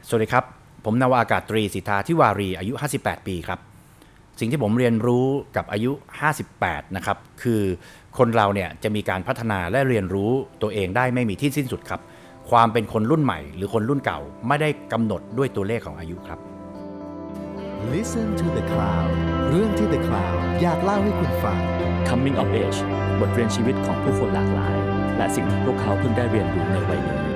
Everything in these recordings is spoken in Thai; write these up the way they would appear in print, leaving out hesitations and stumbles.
สวัสดีครับผมนาวาอากาศตรีสิทธาธิวารีอายุ58ปีครับสิ่งที่ผมเรียนรู้กับอายุ58นะครับคือคนเราเนี่ยจะมีการพัฒนาและเรียนรู้ตัวเองได้ไม่มีที่สิ้นสุดครับความเป็นคนรุ่นใหม่หรือคนรุ่นเก่าไม่ได้กำหนดด้วยตัวเลขของอายุครับ Listen to the Cloud เรื่องที่ The Cloud อยากเล่าให้คุณฟัง Coming of Age บทเรียนชีวิตของผู้คนหลากหลายและสิ่งที่พวกเขาเพิ่งได้เรียนรู้ในวัยนี้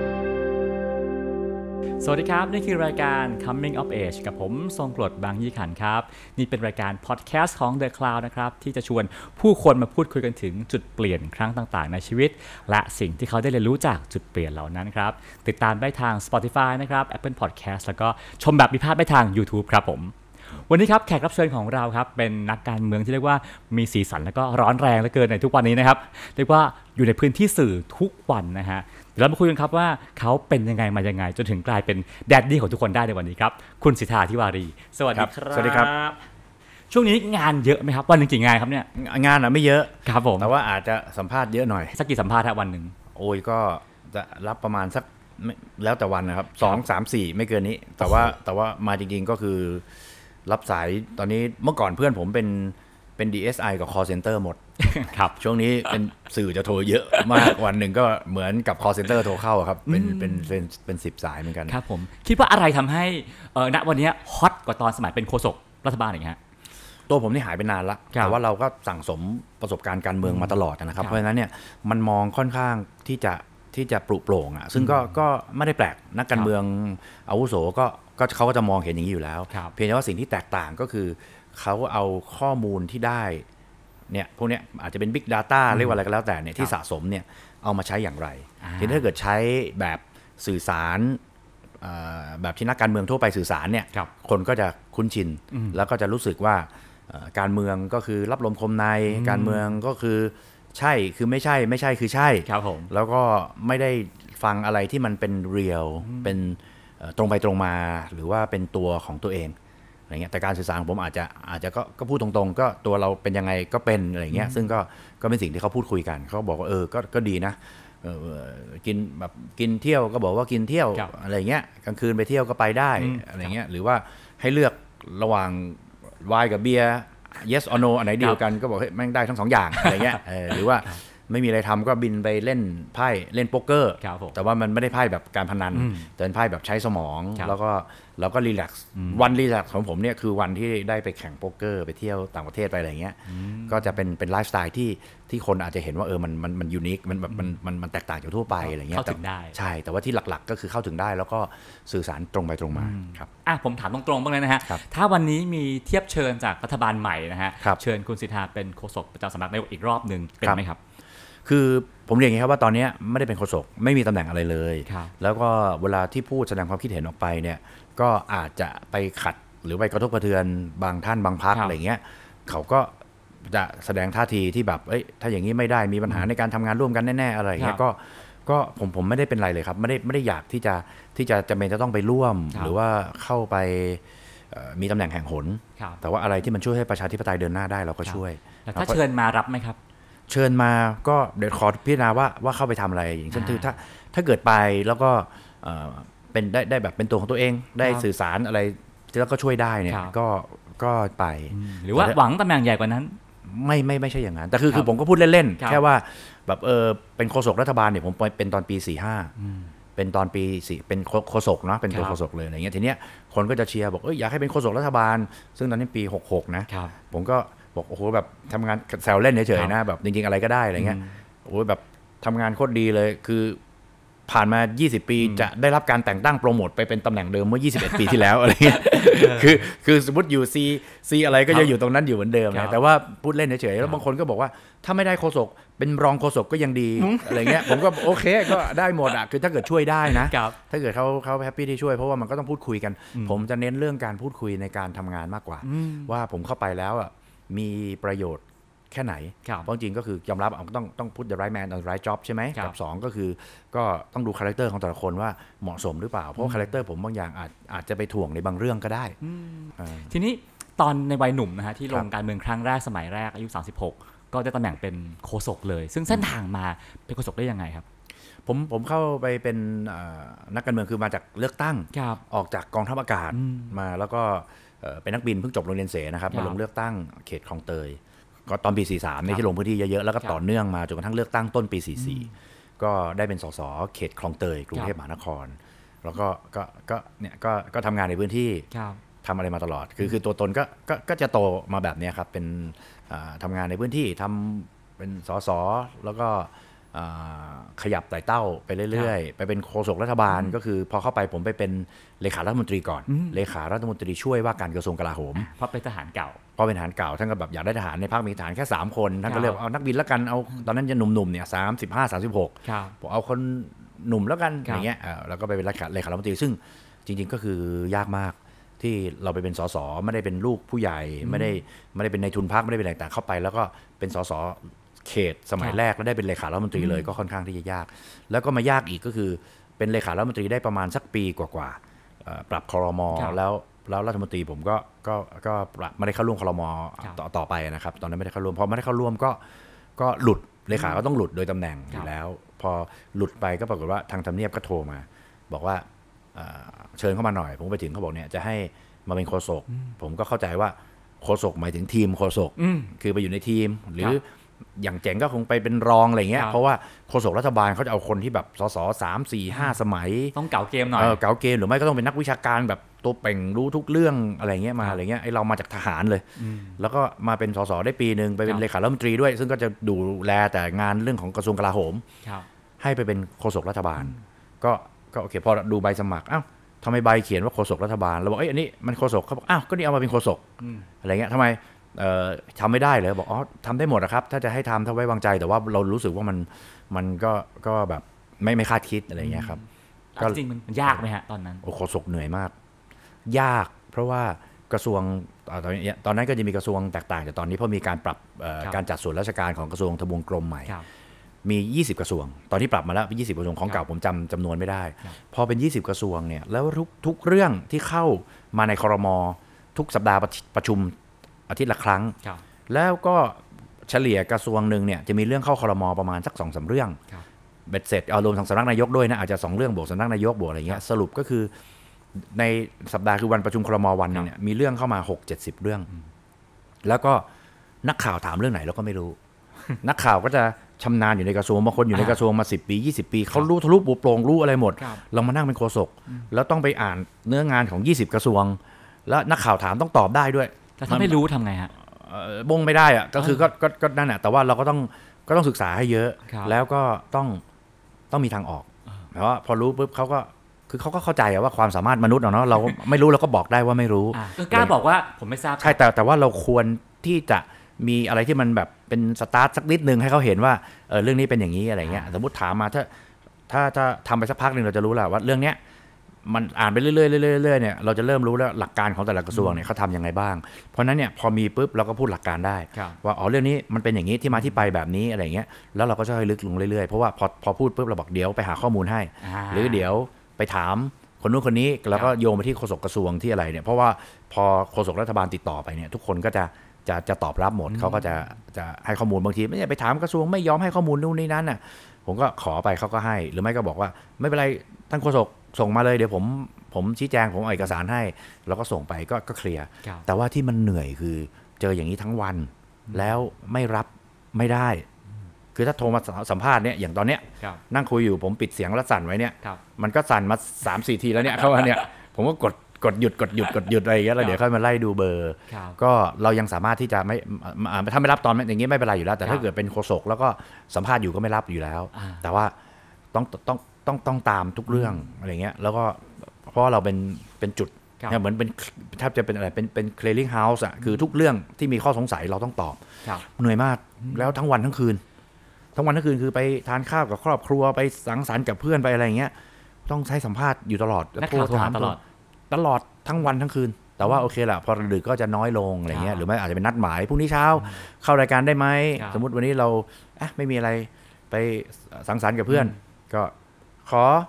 สวัสดีครับนี่คือรายการ Coming of Age กับผมทรงกรดบางยี่ขันครับนี่เป็นรายการพอดแคสต์ของ The Cloud นะครับที่จะชวนผู้คนมาพูดคุยกันถึงจุดเปลี่ยนครั้งต่างๆในชีวิตและสิ่งที่เขาได้เรียนรู้จากจุดเปลี่ยนเหล่านั้นครับติดตามได้ทาง Spotify นะครับ Apple Podcast แล้วก็ชมแบบมีภาพได้ทาง YouTube ครับผมวันนี้ครับแขกรับเชิญของเราครับเป็นนักการเมืองที่เรียกว่ามีสีสันและก็ร้อนแรงเหลือเกินในทุกวันนี้นะครับเรียกว่าอยู่ในพื้นที่สื่อทุกวันนะฮะเดี๋ยวเรามาคุยกันครับว่าเขาเป็นยังไงมายังไงจนถึงกลายเป็นแดดดี้ของทุกคนได้ในวันนี้ครับคุณสิทธาธิวารีสวัสดีครับสวัสดีครับช่วงนี้งานเยอะไหมครับวันนึงกี่งานครับเนี่ยงานไม่เยอะครับผมแต่ว่าอาจจะสัมภาษณ์เยอะหน่อยสักกี่สัมภาษณ์ครับวันนึงโอ้ยก็จะรับประมาณสักแล้วแต่วันนะครับ2 3 4ไม่เกินนี้แต่ว่ามาจริงๆก็คือรับสายตอนนี้เมื่อก่อนเพื่อนผมเป็น DSI กับ call center หมดครับช่วงนี้เป็นสื่อจะโทรเยอะมากวันหนึ่งก็เหมือนกับ call center โทรเข้าครับเป็น10 สายเหมือนกันครับผมคิดว่าอะไรทำให้ณวันนี้ฮอตกว่าตอนสมัยเป็นโฆษกรัฐบาลอย่างเงี้ยตัวผมนี่หายไปนานละแต่ว่าเราก็สั่งสมประสบการณ์การเมืองมาตลอดนะครับเพราะฉะนั้นเนี่ยมันมองค่อนข้างที่จะปลุกโปร่งอ่ะซึ่งก็ไม่ได้แปลกนักการเมืองอาวุโสก็เขาก็จะมองเห็นอย่างนี้อยู่แล้วเพียงแต่ว่าสิ่งที่แตกต่างก็คือเขาเอาข้อมูลที่ได้เนี่ยพวกเนี้ยอาจจะเป็น Big Data เรียกว่าอะไรก็แล้วแต่เนี่ยที่สะสมเนี่ยเอามาใช้อย่างไรทีนี้ถ้าเกิดใช้แบบสื่อสารแบบที่นักการเมืองทั่วไปสื่อสารเนี่ยคนก็จะคุ้นชินแล้วก็จะรู้สึกว่าการเมืองก็คือรับลมคมในการเมืองก็คือใช่คือไม่ใช่คือใช่แล้วก็ไม่ได้ฟังอะไรที่มันเป็นเรียลเป็นตรงไปตรงมาหรือว่าเป็นตัวของตัวเองอะไรเงี้ยแต่การสื่อสารของผมอาจจะก็พูดตรงๆก็ตัวเราเป็นยังไงก็เป็นอะไรเงี้ยซึ่งก็เป็นสิ่งที่เขาพูดคุยกันเขาบอกว่าก็ดีนะกินแบบกินเที่ยวก็บอกว่ากินเที่ยวอะไรเงี้ยกลางคืนไปเที่ยวก็ไปได้อะไรเงี้ยหรือว่าให้เลือกระหว่างไวน์กับเบียร์ yes or no อันไหนดีกว่ากันก็บอกเฮ้ยแม่งได้ทั้ง2อย่างอะไรเงี้ยหรือว่าไม่มีอะไรทำก็บินไปเล่นไพ่เล่นโป๊กเกอร์แต่ว่ามันไม่ได้ไพ่แบบการพนันแต่เป็นไพ่แบบใช้สมองแล้วก็รีแลกซ์วันรีแลกซ์ของผมเนี่ยคือวันที่ได้ไปแข่งโป๊กเกอร์ไปเที่ยวต่างประเทศไปอะไรเงี้ยก็จะเป็นไลฟ์สไตล์ที่คนอาจจะเห็นว่ามันยูนิคมันแบบมันแตกต่างจากทั่วไปอะไรเงี้ยเข้าถึงได้ใช่แต่ว่าที่หลักๆก็คือเข้าถึงได้แล้วก็สื่อสารตรงไปตรงมาครับผมถามตรงๆบ้างเลยนะฮะถ้าวันนี้มีเทียบเชิญจากรัฐบาลใหม่นะฮะเชิญคุณสิทธาเป็นโฆษกประจำสำนักนายกอีกรอบนึงเป็นไหมครับคือผมเรียนอย่างนี้ครับว่าตอนนี้ไม่ได้เป็นโฆษกไม่มีตำแหน่งอะไรเลยแล้วก็เวลาที่พูดแสดงความคิดเห็นออกไปเนี่ยก็อาจจะไปขัดหรือไปกระทบกระเทือนบางท่านบางพรรคอะไรเงี้ยเขาก็จะแสดงท่าทีที่แบบถ้าอย่างนี้ไม่ได้มีปัญหาในการทำงานร่วมกันแน่ๆอะไรเงี้ยก็ผมไม่ได้เป็นไรเลยครับไม่ได้อยากที่จะจำเป็นจะต้องไปร่วมหรือว่าเข้าไปมีตำแหน่งแห่งหนแต่ว่าอะไรที่มันช่วยให้ประชาธิปไตยเดินหน้าได้เราก็ช่วยถ้าเชิญมารับไหมครับเชิญมาก็เดี๋ยวขอพิจารณาว่าเข้าไปทำอะไรอย่างเช่นถ้าเกิดไปแล้วก็เป็นได้แบบเป็นตัวของตัวเองได้สื่อสารอะไรแล้วก็ช่วยได้เนี่ยก็ไปหรือว่าหวังตำแหน่งใหญ่กว่านั้นไม่ใช่อย่างนั้นแต่คือผมก็พูดเล่นๆแค่ว่าแบบเป็นโฆษกรัฐบาลเนี่ยผมเป็นตอนปี45เป็นตอนปี4เป็นโฆษกเนาะเป็นตัวโฆษกเลยอะไรเงี้ยทีเนี้ยคนก็จะเชียร์บอกอยากให้เป็นโฆษกรัฐบาลซึ่งตอนนี้ปี66นะผมก็บอกโอ้โหแบบทำงานแซวเล่นเฉยๆนะแบบจริงๆอะไรก็ได้อะไรเงี้ยโอ้โหแบบทำงานโคตรดีเลยคือผ่านมา20ปีจะได้รับการแต่งตั้งโปรโมทไปเป็นตำแหน่งเดิมเมื่อ21ปีที่แล้วอะไรเงี้ยคือสมมติอยู่ซีอะไรก็จะอยู่ตรงนั้นอยู่เหมือนเดิมนะแต่ว่าพูดเล่นเฉยๆแล้วบางคนก็บอกว่าถ้าไม่ได้โฆษกเป็นรองโฆษกก็ยังดีอะไรเงี้ยผมก็โอเคก็ได้หมดอ่ะคือถ้าเกิดช่วยได้นะถ้าเกิดเขาแฮปปี้ที่ช่วยเพราะว่ามันก็ต้องพูดคุยกันผมจะเน้นเรื่องการพูดคุยในการทำงานมากกว่าว่าผมเข้าไปแล้วอ่ะมีประโยชน์แค่ไหนเพราะจริงก็คือยอมรับต้อง put the right man on the right job ใช่ไหมกับ2ก็คือก็ต้องดูคาแรคเตอร์ของแต่ละคนว่าเหมาะสมหรือเปล่าเพราะคาแรคเตอร์ผมบางอย่างอาจจะไปถ่วงในบางเรื่องก็ได้ทีนี้ตอนในวัยหนุ่มนะฮะที่ลงการเมืองครั้งแรกสมัยแรกอายุ36ก็ได้ตำแหน่งเป็นโฆษกเลยซึ่งเส้นทางมาเป็นโฆษกได้ยังไงครับผมเข้าไปเป็นนักการเมืองคือมาจากเลือกตั้งออกจากกองทัพอากาศมาแล้วก็เป็นนักบินเพิ่งจบโรงเรียนเสนะครับมาลงเลือกตั้งเขตคลองเตยก็ตอนปี43นี่ที่ลงพื้นที่เยอะๆแล้วก็ต่อเนื่องมาจนกระทั่งเลือกตั้งต้นปี44ก็ได้เป็นสสเขตคลองเตยกรุงเทพมหานครแล้วก็ทำงานในพื้นที่ทำอะไรมาตลอดคือตัวตนก็จะโตมาแบบนี้ครับเป็นทำงานในพื้นที่ทำเป็นสสแล้วก็ขยับไต่เต้าไปเรื่อยๆไปเป็นโฆษกรัฐบาลก็คือพอเข้าไปผมไปเป็นเลขารัฐมนตรีก่อนเลขารัฐมนตรีช่วยว่าการกระทรวงกลาโหมเพราะเป็นทหารเก่าท่านก็แบบอยากได้ทหารในภาคมีทหารแค่3คนท่านก็เลือกเอานักบินแล้วกันเอาตอนนั้นจะหนุ่มๆเนี่ย35-36ผมเอาคนหนุ่มแล้วกันอย่างเงี้ยแล้วก็ไปเป็นเลขารัฐมนตรีซึ่งจริงๆก็คือยากมากที่เราไปเป็นสสไม่ได้เป็นลูกผู้ใหญ่ไม่ได้เป็นนายทุนพรรคไม่ได้เป็นอะไรแต่เข้าไปแล้วก็เป็นสสเขตสมัยแรกแล้วได้เป็นเลขารัฐมนตรีเลยก็ค่อนข้างที่จะยากแล้วก็มายากอีกก็คือเป็นเลขารัฐมนตรีได้ประมาณสักปีกว่าๆปรับครม.แล้วรัฐมนตรีผมก็ไม่ได้เข้าร่วมครม.ต่อไปนะครับตอนนั้นไม่ได้เข้าร่วมพอไม่ได้เข้าร่วมก็หลุดเลขาก็ต้องหลุดโดยตำแหน่งอยู่แล้วพอหลุดไปก็ปรากฏว่าทางทำเนียบก็โทรมาบอกว่าเชิญเข้ามาหน่อยผมไปถึงเขาบอกเนี่ยจะให้มาเป็นโฆษกผมก็เข้าใจว่าโฆษกหมายถึงทีมโฆษกคือไปอยู่ในทีมหรืออย่างเจ๋งก็คงไปเป็นรองอะไรเงี้ยเพราะว่าโฆษกรัฐบาลเขาจะเอาคนที่แบบสส3-4-5 สมัยต้องเก่าเกมหน่อยเก่าเกมหรือไม่ก็ต้องเป็นนักวิชาการแบบตัวเป่งรู้ทุกเรื่องอะไรเงี้ยมาอะไรเงี้ยไอเรามาจากทหารเลยแล้วก็มาเป็นสสได้ปีนึงไปเป็นเลขารัฐมนตรีด้วยซึ่งก็จะดูแลแต่งานเรื่องของกระทรวงกลาโหมให้ไปเป็นโฆษกรัฐบาลก็โอเคพอดูใบสมัครอ้าวทำไมใบเขียนว่าโฆษกรัฐบาลเราบอกอันนี้มันโฆษกเขาบอกอ้าวก็นี่เอามาเป็นโฆษกอะไรเงี้ยทำไมทำไม่ได้เลยบอกทำได้หมดนะครับถ้าจะให้ทำถ้าไว้วางใจแต่ว่าเรารู้สึกว่ามันก็แบบไม่คาดคิดอะไรเงี้ยครับจริงมันยากไหมฮะตอนนั้นโฆษกเหนื่อยมากยากเพราะว่ากระทรวงตอนนั้นก็จะมีกระทรวงแตกต่างจากตอนนี้เพราะมีการปรับการจัดส่วนราชการของกระทรวงทบวงกรมใหม่มี20กระทรวงตอนนี้ปรับมาแล้ว20กระทรวงของเก่าผมจำนวนไม่ได้พอเป็น20กระทรวงเนี่ยแล้วทุกเรื่องที่เข้ามาในครม.ทุกสัปดาห์ประชุมอาทิตย์ละครั้งแล้วก็เฉลี่ยกระทรวงหนึ่งเนี่ยจะมีเรื่องเข้าครม.ประมาณสัก 2-3 เรื่องเบ็ดเสร็จเอารวมทางสำนักนายกด้วยนะอาจจะ2เรื่องบวกสำนักนายกบวกอะไรเงี้ยสรุปก็คือในสัปดาห์คือวันประชุมครม.วันนึงเนี่ยมีเรื่องเข้ามา 6-70 เรื่องแล้วก็นักข่าวถามเรื่องไหนเราก็ไม่รู้ นักข่าวก็จะชำนาญอยู่ในกระทรวงบางคนอยู่ในกระทรวงมา10 ปี 20 ปีเขารู้ทะลุปูโปร่งรู้อะไรหมดเรามานั่งเป็นโฆษกแล้วต้องไปอ่านเนื้องานของ20กระทรวงแล้วนักข่าวถามต้องตอบได้ด้วยแต่ถ้าไม่รู้ทำไงฮะบงไม่ได้อะก็คือก็นั่นแหละแต่ว่าเราก็ต้องศึกษาให้เยอะแล้วก็ต้องมีทางออกเพราะว่าพอรู้ปุ๊บเขาก็เข้าใจว่าความสามารถมนุษย์เนาะเราไม่รู้เราก็บอกได้ว่าไม่รู้กล้าบอกว่าผมไม่ทราบใช่แต่ว่าเราควรที่จะมีอะไรที่มันแบบเป็นสตาร์ทสักนิดนึงให้เขาเห็นว่าเรื่องนี้เป็นอย่างนี้อะไรเงี้ยสมมติถามมาถ้าทำไปสักพักนึงเราจะรู้แล้วว่าเรื่องเนี้ยมันอ่านไปเรื่อยๆเนี่ยเราจะเริ่มรู้แล้วหลักการของแต่ละกระทรวงเนี่ยเขาทำยังไงบ้างเพราะนั้นเนี่ยพอมีปุ๊บเราก็พูดหลักการได้ว่าเรื่องนี้มันเป็นอย่างนี้ที่มาที่ไปแบบนี้อะไรเงี้ยแล้วเราก็จะค่อยลึกลงเรื่อยๆเพราะว่าพอพูดปุ๊บเราบอกเดี๋ยวไปหาข้อมูลให้หรือเดี๋ยวไปถามคนนู้นคนนี้แล้วก็โยงไปที่โฆษกกระทรวงที่อะไรเนี่ยเพราะว่าพอโฆษกรัฐบาลติดต่อไปเนี่ยทุกคนก็จะตอบรับหมดเขาก็จะให้ข้อมูลบางทีไม่ใช่ไปถามกระทรวงไม่ยอมให้ข้อมูลนู่นนี่นั่นน่ะผมก็ขอไปเขาก็ให้หรือไม่ก็บอกว่าไม่เป็นไรท่านโฆษกส่งมาเลยเดี๋ยวผมชี้แจงผมเอาเอกสารให้แล้วก็ส่งไปก็เคลียร์แต่ว่าที่มันเหนื่อยคือเจออย่างนี้ทั้งวันแล้วไม่รับไม่ได้คือถ้าโทรมาสัมภาษณ์เนี่ยอย่างตอนเนี้ยนั่งคุยอยู่ผมปิดเสียงแล้วสั่นไว้เนี่ยมันก็สั่นมา 3-4 ทีแล้วเนี่ยเข้ามาเนี่ยผมก็กดหยุดอะไรอย่างเงี้ยแล้วเดี๋ยวค่อยมาไล่ดูเบอร์ก็เรายังสามารถที่จะไม่ถ้าไม่รับตอนอย่างงี้ไม่เป็นไรอยู่แล้วแต่ถ้าเกิดเป็นโฆษกแล้วก็สัมภาษณ์อยู่ก็ไม่รับอยู่แล้วแต่ว่าต้องตามทุกเรื่องอะไรเงี้ยแล้วก็เพราะเราเป็นจุดเหมือนเป็นแทบจะเป็นอะไรเป็น clearing house อ่ะคือทุกเรื่องที่มีข้อสงสัยเราต้องตอบเหนื่อยมากแล้วทั้งวันทั้งคืนคือไปทานข้าวกับครอบครัวไปสังสรรค์กับเพื่อนไปอะไรเงี้ยต้องใช้สัมภาษณ์อยู่ตลอดโทรถามตลอดทั้งวันทั้งคืนแต่ว่าโอเคแหละพอดึกก็จะน้อยลงอะไรเงี้ยหรือไม่อาจจะเป็นนัดหมายพรุ่งนี้เช้าเข้ารายการได้ไหมสมมติวันนี้เราไม่มีอะไรไปสังสรรค์กับเพื่อนก็ขอ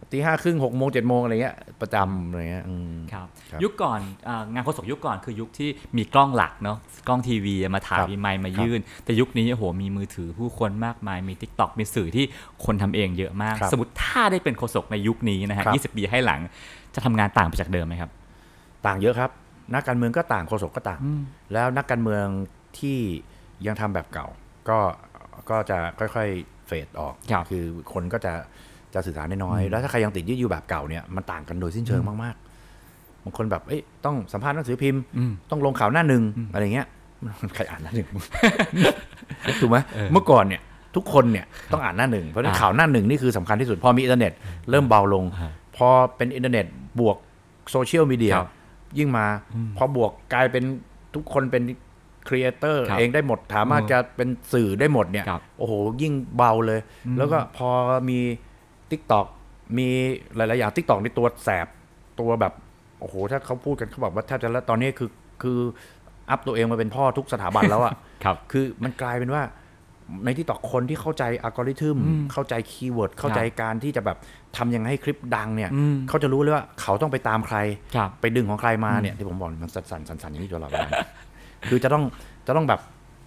5:30 6:00 7:00อะไรเงี้ยประจำอะไรเงี้ยครับยุคก่อนงานโฆษกยุคก่อนคือยุคที่มีกล้องหลักเนาะกล้องทีวีมาถ่ายมีไมค์มายื่นแต่ยุคนี้โอ้โหมีมือถือผู้คนมากมายมี TikTok มีสื่อที่คนทำเองเยอะมากสมมติถ้าได้เป็นโฆษกในยุคนี้นะฮะ20 ปีให้หลังจะทำงานต่างไปจากเดิมไหมครับต่างเยอะครับนักการเมืองก็ต่างโฆษกก็ต่างแล้วนักการเมืองที่ยังทำแบบเก่าก็จะค่อยๆเฟดออกคือคนก็จะสื่อสารน้อยแล้วถ้าใครยังติดยึดอยู่แบบเก่าเนี่ยมันต่างกันโดยสิ้นเชิงมากๆบางคนแบบต้องสัมภาษณ์หนังสือพิมพ์ต้องลงข่าวหน้าหนึ่งอะไรเงี้ยใครอ่านหน้าหนึ่งถูกไหมเมื่อก่อนเนี่ยทุกคนเนี่ยต้องอ่านหน้าหนึ่งเพราะข่าวหน้าหนึ่งนี่คือสำคัญที่สุดพอมีอินเทอร์เน็ตเริ่มเบาลงพอเป็นอินเทอร์เน็ตบวกโซเชียลมีเดียยิ่งมาพอบวกกลายเป็นทุกคนเป็นครีเอเตอร์เองได้หมดสามารถจะเป็นสื่อได้หมดเนี่ยโอ้โหยิ่งเบาเลยแล้วก็พอมี TikTok มีหลายๆอย่าง TikTok ในตัวแสบตัวแบบโอ้โหถ้าเขาพูดกันเขาบอกว่าแทบจะแล้วตอนนี้คืออัพตัวเองมาเป็นพ่อทุกสถาบันแล้วอ่ะ คือมันกลายเป็นว่าในTikTokคนที่เข้าใจอัลกอริทึมเข้าใจคีย์เวิร์ดเข้าใจการที่จะแบบทำยังไงให้คลิปดังเนี่ยเขาจะรู้เลยว่าเขาต้องไปตามใครไปดึงของใครมาเนี่ยที่ผมบอกมันสั่นอย่างนี้ตลอดเวลาคือจะต้องแบบ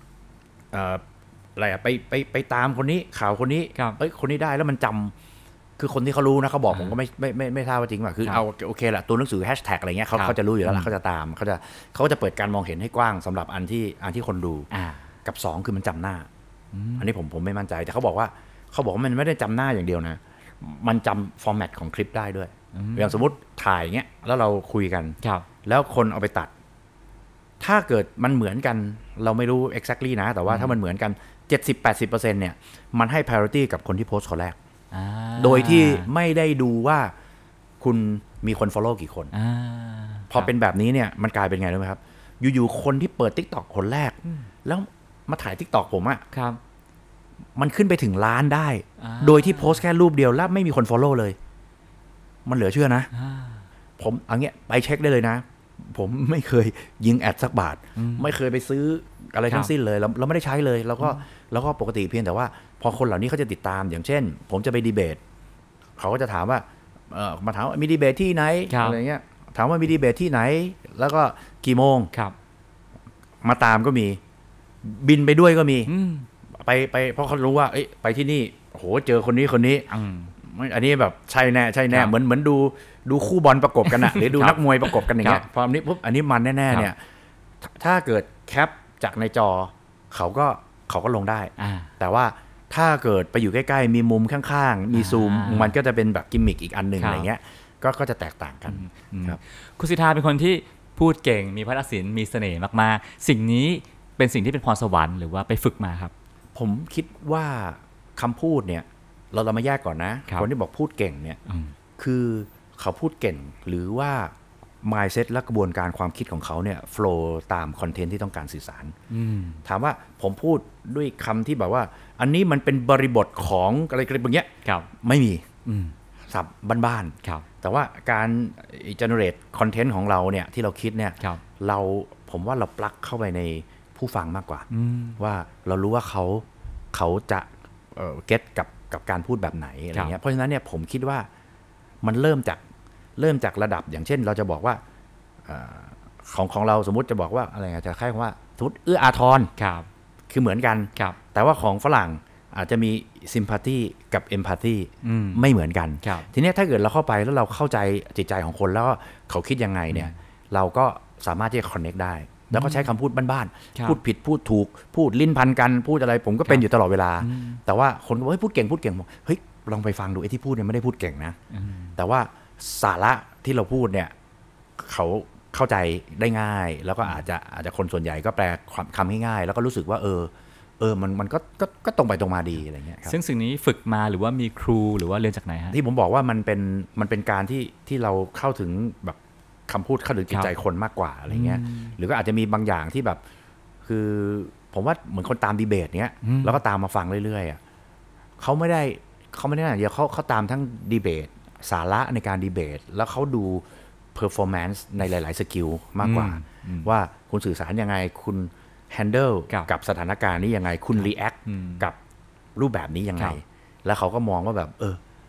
อะไรอะไปตามคนนี้ข่าวคนนี้คนนี้ได้แล้วมันจำคือคนที่เขารู้นะเขาบอกผมก็ไม่ทราบว่าจริงป่ะคือเอาโอเคแหละตัวหนังสือแฮชแท็กอะไรเงี้ยเขาจะรู้อยู่แล้วเขาจะตามเขาจะเปิดการมองเห็นให้กว้างสำหรับอันที่คนดูกับ2คือมันจำหน้าอันนี้ผมไม่มั่นใจแต่เขาบอกว่ามันไม่ได้จำหน้าอย่างเดียวนะมันจำฟอร์แมตของคลิปได้ด้วยอย่างสมมติถ่ายเงี้ยแล้วเราคุยกันแล้วคนเอาไปตัดถ้าเกิดมันเหมือนกันเราไม่รู้ exactly นะแต่ว่าถ้ามันเหมือนกัน 70-80% เนี่ยมันให้ priority กับคนที่โพสต์คนแรกโดยที่ไม่ได้ดูว่าคุณมีคน follow กี่คนพอเป็นแบบนี้เนี่ยมันกลายเป็นไงรู้ไหมครับอยู่ๆคนที่เปิด TikTok คนแรกแล้วมาถ่าย TikTok ผมอะมันขึ้นไปถึงล้านได้โดยที่โพสต์แค่รูปเดียวแล้วไม่มีคน follow เลยมันเหลือเชื่อนะผมเอาเงี้ยไปเช็คได้เลยนะผมไม่เคยยิงแอดสักบาทไม่เคยไปซื้ออะไรทั้งสิ้นเลยเราไม่ได้ใช้เลยแล้วก็ปกติเพียงแต่ว่าพอคนเหล่านี้เขาจะติดตามอย่างเช่นผมจะไปดีเบตเขาก็จะถามว่ามาถามว่ามีดีเบตที่ไหนอะไรเงี้ยถามว่ามีดีเบตที่ไหนแล้วก็กี่โมงมาตามก็มีบินไปด้วยก็มีไปเพราะเขารู้ว่าไปที่นี่โหเจอคนนี้อันนี้แบบใช่แน่เหมือนดูคู่บอลประกบกันอะหรือดูนักมวยประกบกันอย่างเงี้ยพออันนี้ปุ๊บอันนี้มันแน่ๆเนี่ยถ้าเกิดแคปจากในจอเขาก็ลงได้แต่ว่าถ้าเกิดไปอยู่ใกล้ๆมีมุมข้างๆมีซูมมันก็จะเป็นแบบกิมมิคอีกอันหนึ่งอะไรเงี้ยก็จะแตกต่างกันครับคุณสิทธาเป็นคนที่พูดเก่งมีภาษาศิลป์มีเสน่ห์มากๆสิ่งนี้เป็นสิ่งที่เป็นพรสวรรค์หรือว่าไปฝึกมาครับผมคิดว่าคำพูดเนี่ยเรามาแยกก่อนนะคนที่บอกพูดเก่งเนี่ยคือเขาพูดเก่งหรือว่า mindset และกระบวนการความคิดของเขาเนี่ย flow ตามคอนเทนต์ที่ต้องการสื่อสารถามว่าผมพูดด้วยคำที่แบบว่าอันนี้มันเป็นบริบทของอะไรแบบเนี้ยไม่มีศัพท์บ้านๆแต่ว่าการ generate content ของเราเนี่ยที่เราคิดเนี่ยผมว่าเราปลั๊กเข้าไปในผู้ฟังมากกว่าว่าเรารู้ว่าเขาจะเก็ตกับการพูดแบบไหนอะไรเงี้ยเพราะฉะนั้นเนี่ยผมคิดว่ามันเริ่มจากระดับอย่างเช่นเราจะบอกว่าของเราสมมุติจะบอกว่าอะไรจะคล้ายๆว่าสมมติเอื้ออาทรคือเหมือนกันแต่ว่าของฝรั่งอาจจะมี sympathy กับ empathy ไม่เหมือนกันทีนี้ถ้าเกิดเราเข้าไปแล้วเราเข้าใจจิตใจของคนแล้วเขาคิดยังไงเนี่ยเราก็สามารถที่จะ connect ได้แล้วก็ใช้คำพูดบ้านๆพูดผิดพูดถูกพูดลิ้นพันกันพูดอะไรผมก็เป็นอยู่ตลอดเวลาแต่ว่าคนก็บอกเฮ้ยพูดเก่งบอกเฮ้ยลองไปฟังดูไอ้ที่พูดเนี่ยไม่ได้พูดเก่งนะแต่ว่าสาระที่เราพูดเนี่ยเขาเข้าใจได้ง่ายแล้วก็อาจจะคนส่วนใหญ่ก็แปลคำง่ายๆแล้วก็รู้สึกว่ามันก็ตรงไปตรงมาดีอะไรเงี้ยครับซึ่งสิ่งนี้ฝึกมาหรือว่ามีครูหรือว่าเรียนจากไหนฮะที่ผมบอกว่ามันเป็นการที่เราเข้าถึงแบบคำพูดเข้าถึงจิตใจคนมากกว่าอะไรเงี้ยหรือก็อาจจะมีบางอย่างที่แบบคือผมว่าเหมือนคนตามดีเบตเนี้ยแล้วก็ตามมาฟังเรื่อยๆเขาไม่ได้อย่างเดียวเขาตามทั้งดีเบตสาระในการดีเบตแล้วเขาดู performance ในหลายๆสกิลมากกว่าว่าคุณสื่อสารยังไงคุณ handle กับสถานการณ์นี้ยังไงคุณ react กับรูปแบบนี้ยังไงแล้วเขาก็มองว่าแบบ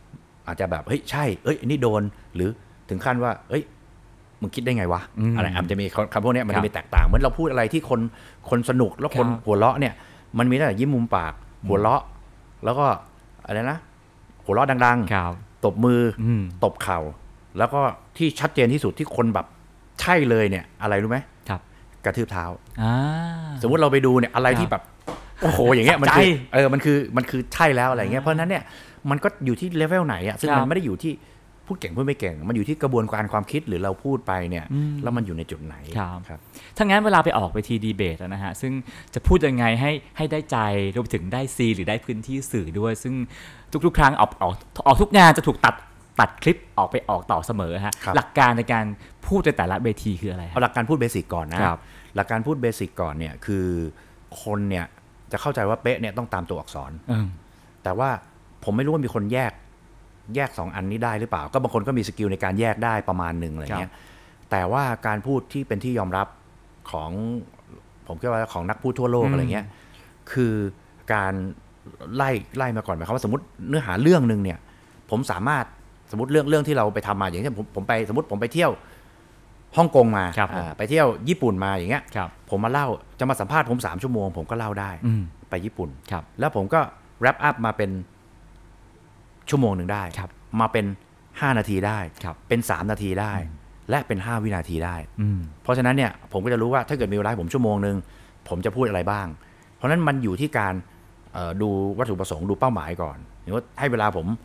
อาจจะแบบเฮ้ยใช่อันนี้โดนหรือถึงขั้นว่ามึงคิดได้ไงวะอะไรมันจะมีคำพวกนี้มันจะมีแตกต่างเหมือนเราพูดอะไรที่คนสนุกแล้วคนหัวเราะเนี่ยมันมีตั้งแต่ยิ้มมุมปากหัวเราะแล้วก็อะไรนะหัวเราะดังๆตบมือตบเข่าแล้วก็ที่ชัดเจนที่สุดที่คนแบบใช่เลยเนี่ยอะไรรู้ไหมกระทืบเท้าสมมุติเราไปดูเนี่ยอะไรที่แบบโอ้โหอย่างเงี้ยมันคือใช่แล้วอะไรเงี้ยเพราะนั้นเนี่ยมันก็อยู่ที่เลเวลไหนอ่ะซึ่งมันไม่ได้อยู่ที่พูดเก่งพูดไม่เก่งมันอยู่ที่กระบวนการความคิดหรือเราพูดไปเนี่ยแล้วมันอยู่ในจุดไหนครับถ้างั้นเวลาไปออกไปทีดีเบตนะฮะซึ่งจะพูดยังไงให้ได้ใจรวมถึงได้ซีหรือได้พื้นที่สื่อด้วยซึ่งทุกๆครั้งออกทุกงานจะถูกตัดคลิปออกต่อเสมอฮะหลักการในการพูดในแต่ละเวทีคืออะไรเอาหลักการพูดเบสิกก่อนนะหลักการพูดเบสิกก่อนเนี่ยคือคนเนี่ยจะเข้าใจว่าเป๊ะเนี่ยต้องตามตัวอักษรแต่ว่าผมไม่รู้ว่ามีคนแยก2อันนี้ได้หรือเปล่าก็บางคนก็มีสกิลในการแยกได้ประมาณนึงอะไรเงี้ยแต่ว่าการพูดที่เป็นที่ยอมรับของผมคิดว่าของนักพูดทั่วโลกอะไรเงี้ยคือการไล่มาก่อนหมายความว่าสมมติเนื้อหาเรื่องนึงเนี่ยผมสามารถสมมติเรื่องที่เราไปทำมาอย่างเช่นผมไปสมมติผมไปเที่ยวฮ่องกงมาไปเที่ยวญี่ปุ่นมาอย่างเงี้ยผมมาเล่าจะมาสัมภาษณ์ผม3 ชั่วโมงผมก็เล่าได้ไปญี่ปุ่นแล้วผมก็แรปอัพมาเป็นชั่วโมงหนึ่งได้มาเป็น5 นาทีได้เป็น3 นาทีได้และเป็น5 วินาทีได้เพราะฉะนั้นเนี่ยผมก็จะรู้ว่าถ้าเกิดมีเวลาผมชั่วโมงนึงผมจะพูดอะไรบ้างเพราะฉะนั้นมันอยู่ที่การดูวัตถุประสงค์ดูเป้าหมายก่อนอย่างว่าให้เวลาผม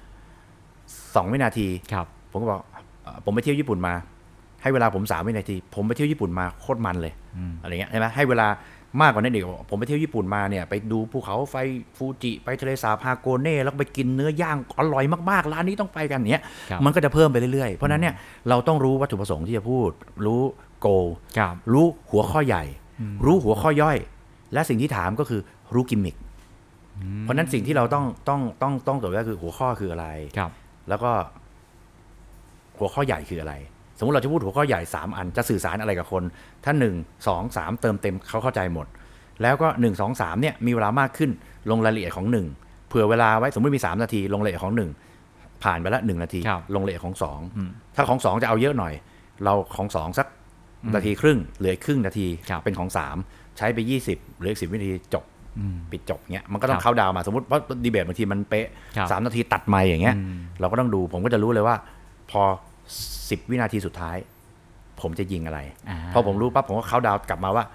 2 วินาทีผมก็บอกผมไปเที่ยวญี่ปุ่นมาให้เวลาผม3 วินาทีผมไปเที่ยวญี่ปุ่นมาโคตรมันเลยอะไรเงี้ยใช่ไหมให้เวลามากกว่านั้นอีกผมไปเที่ยวญี่ปุ่นมาเนี่ยไปดูภูเขาไฟฟูจิไปทะเลสาบฮาโกเน่แล้วไปกินเนื้อย่างอร่อยมากๆร้านนี้ต้องไปกันเนี้ยมันก็จะเพิ่มไปเรื่อยๆเพราะนั้นเนี่ยเราต้องรู้วัตถุประสงค์ที่จะพูดรู้โกรู้หัวข้อใหญ่รู้หัวข้อย่อยและสิ่งที่ถามก็คือรู้กิมมิคเพราะนั้นสิ่งที่เราต้องตรวจก็คือหัวข้อคืออะไรแล้วก็หัวข้อใหญ่คืออะไรสมมติเราจะพูดหัวข้อใหญ่3 อันจะสื่อสารอะไรกับคนถ้า1 2 3เติมเต็มเขาเข้าใจหมดแล้วก็1 2 3เนี่ยมีเวลามากขึ้นลงรายละเอียดของ1เผื่อเวลาไว้สมมติมี3 นาทีลงรายละเอียดของ1ผ่านไปละ1 นาทีลงรายละเอียดของ2ถ้าของ2จะเอาเยอะหน่อยเราของ2สักนาทีครึ่งเหลือครึ่งนาทีเป็นของ3ใช้ไป20เหลือ10 วินาทีจบปิดจบเงี้ยมันก็ต้องเข้าดาวมาสมมติว่าดีเบตบางทีมันเป๊ะ3 นาทีตัดไมค์อย่างเงี้ยเราก็ต้องดูผมก็จะรู้เลยว่าพอ10 วินาทีสุดท้ายผมจะยิงอะไรพอผมรู้ปั๊บผมก็เข้าดาวกลับมาว่า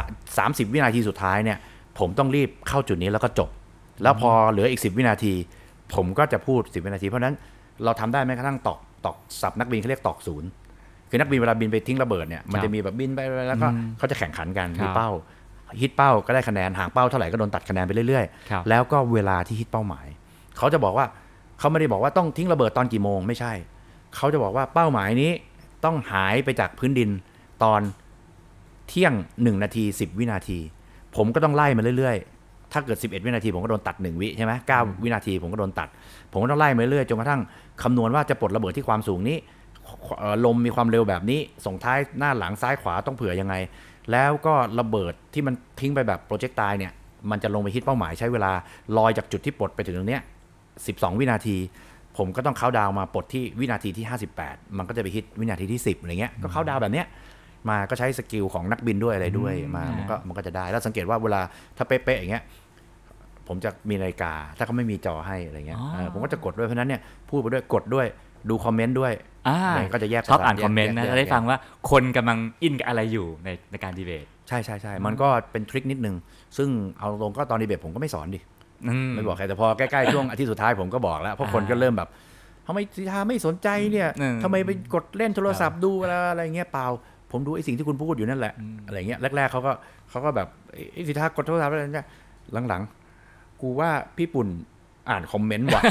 30 วินาทีสุดท้ายเนี่ยผมต้องรีบเข้าจุดนี้แล้วก็จบแล้วพอเหลืออีก10 วินาทีผมก็จะพูด10 วินาทีเพราะนั้นเราทำได้แม้กระทั่งตอกศัพท์นักบินเขาเรียกตอกศูนย์คือนักบินเวลาบินไปทิ้งระเบิดเนี่ยมันจะมีแบบบินไปแล้วก็เขาจะแข่งขันกันมีเป้าฮิตเป้าก็ได้คะแนนห่างเป้าเท่าไหร่ก็โดนตัดคะแนนไปเรื่อยๆแล้วก็เวลาที่ฮิตเป้าหมายเขาจะบอกว่าเขาไม่ได้บอกว่าต้องทิ้งระเบิดตอนกี่โมงไม่ใช่เขาจะบอกว่าเป้าหมายนี้ต้องหายไปจากพื้นดินตอนเที่ยง1 นาที10 วินาทีผมก็ต้องไล่มาเรื่อยๆถ้าเกิด11 วินาทีผมก็โดนตัด1 วิใช่ไหม9 วินาทีผมก็โดนตัดผมก็ต้องไล่มาเรื่อยๆจนกระทั่งคำนวณว่าจะปลดระเบิดที่ความสูงนี้ลมมีความเร็วแบบนี้ส่งท้ายหน้าหลังซ้ายขวาต้องเผื่อยังไงแล้วก็ระเบิดที่มันทิ้งไปแบบโปรเจกไตล์เนี่ยมันจะลงไปฮิตเป้าหมายใช้เวลาลอยจากจุดที่ปลดไปถึงตรงเนี้ย12 วินาทีผมก็ต้องเข้าดาวมาปลดที่วินาทีที่58มันก็จะไปฮิตวินาทีที่10อะไรเงี้ยก็เข้าดาวแบบเนี้ยมาก็ใช้สกิลของนักบินด้วยอะไรด้วยมามันก็จะได้แล้วสังเกตว่าเวลาถ้าเป๊ะๆอย่างเงี้ยผมจะมีนาฬิกาถ้าเขาไม่มีจอให้อะไรเงี้ยผมก็จะกดด้วยเพราะนั้นเนี่ยพูดไปด้วยกดด้วยดูคอมเมนต์ด้วยก็จะแยกชอบอ่านคอมเมนต์นะจะได้ฟังว่าคนกำลังอินกับอะไรอยู่ในการดีเบตใช่มันก็เป็นทริคนิดนึงซึ่งเอาลงก็ตอนดีเบตผมก็ไม่สอนดิไม่บอกใครแต่พอใกล้ๆช่วงอาทิตย์สุดท้ายผมก็บอกแล้วเพราะคนก็เริ่มแบบทำไมสิทธาไม่สนใจเนี่ยทำไมไปกดเล่นโทรศัพท์ดูอะไรเงี้ยเปล่าผมดูไอ้สิ่งที่คุณพูดอยู่นั่นแหละอะไรเงี้ยแรกๆเขาก็แบบไอ้สิทธากดโทรศัพท์อะไรเงี้ยหลังๆกูว่าพี่ปุ่นอ่านคอมเมนต์ว่ะ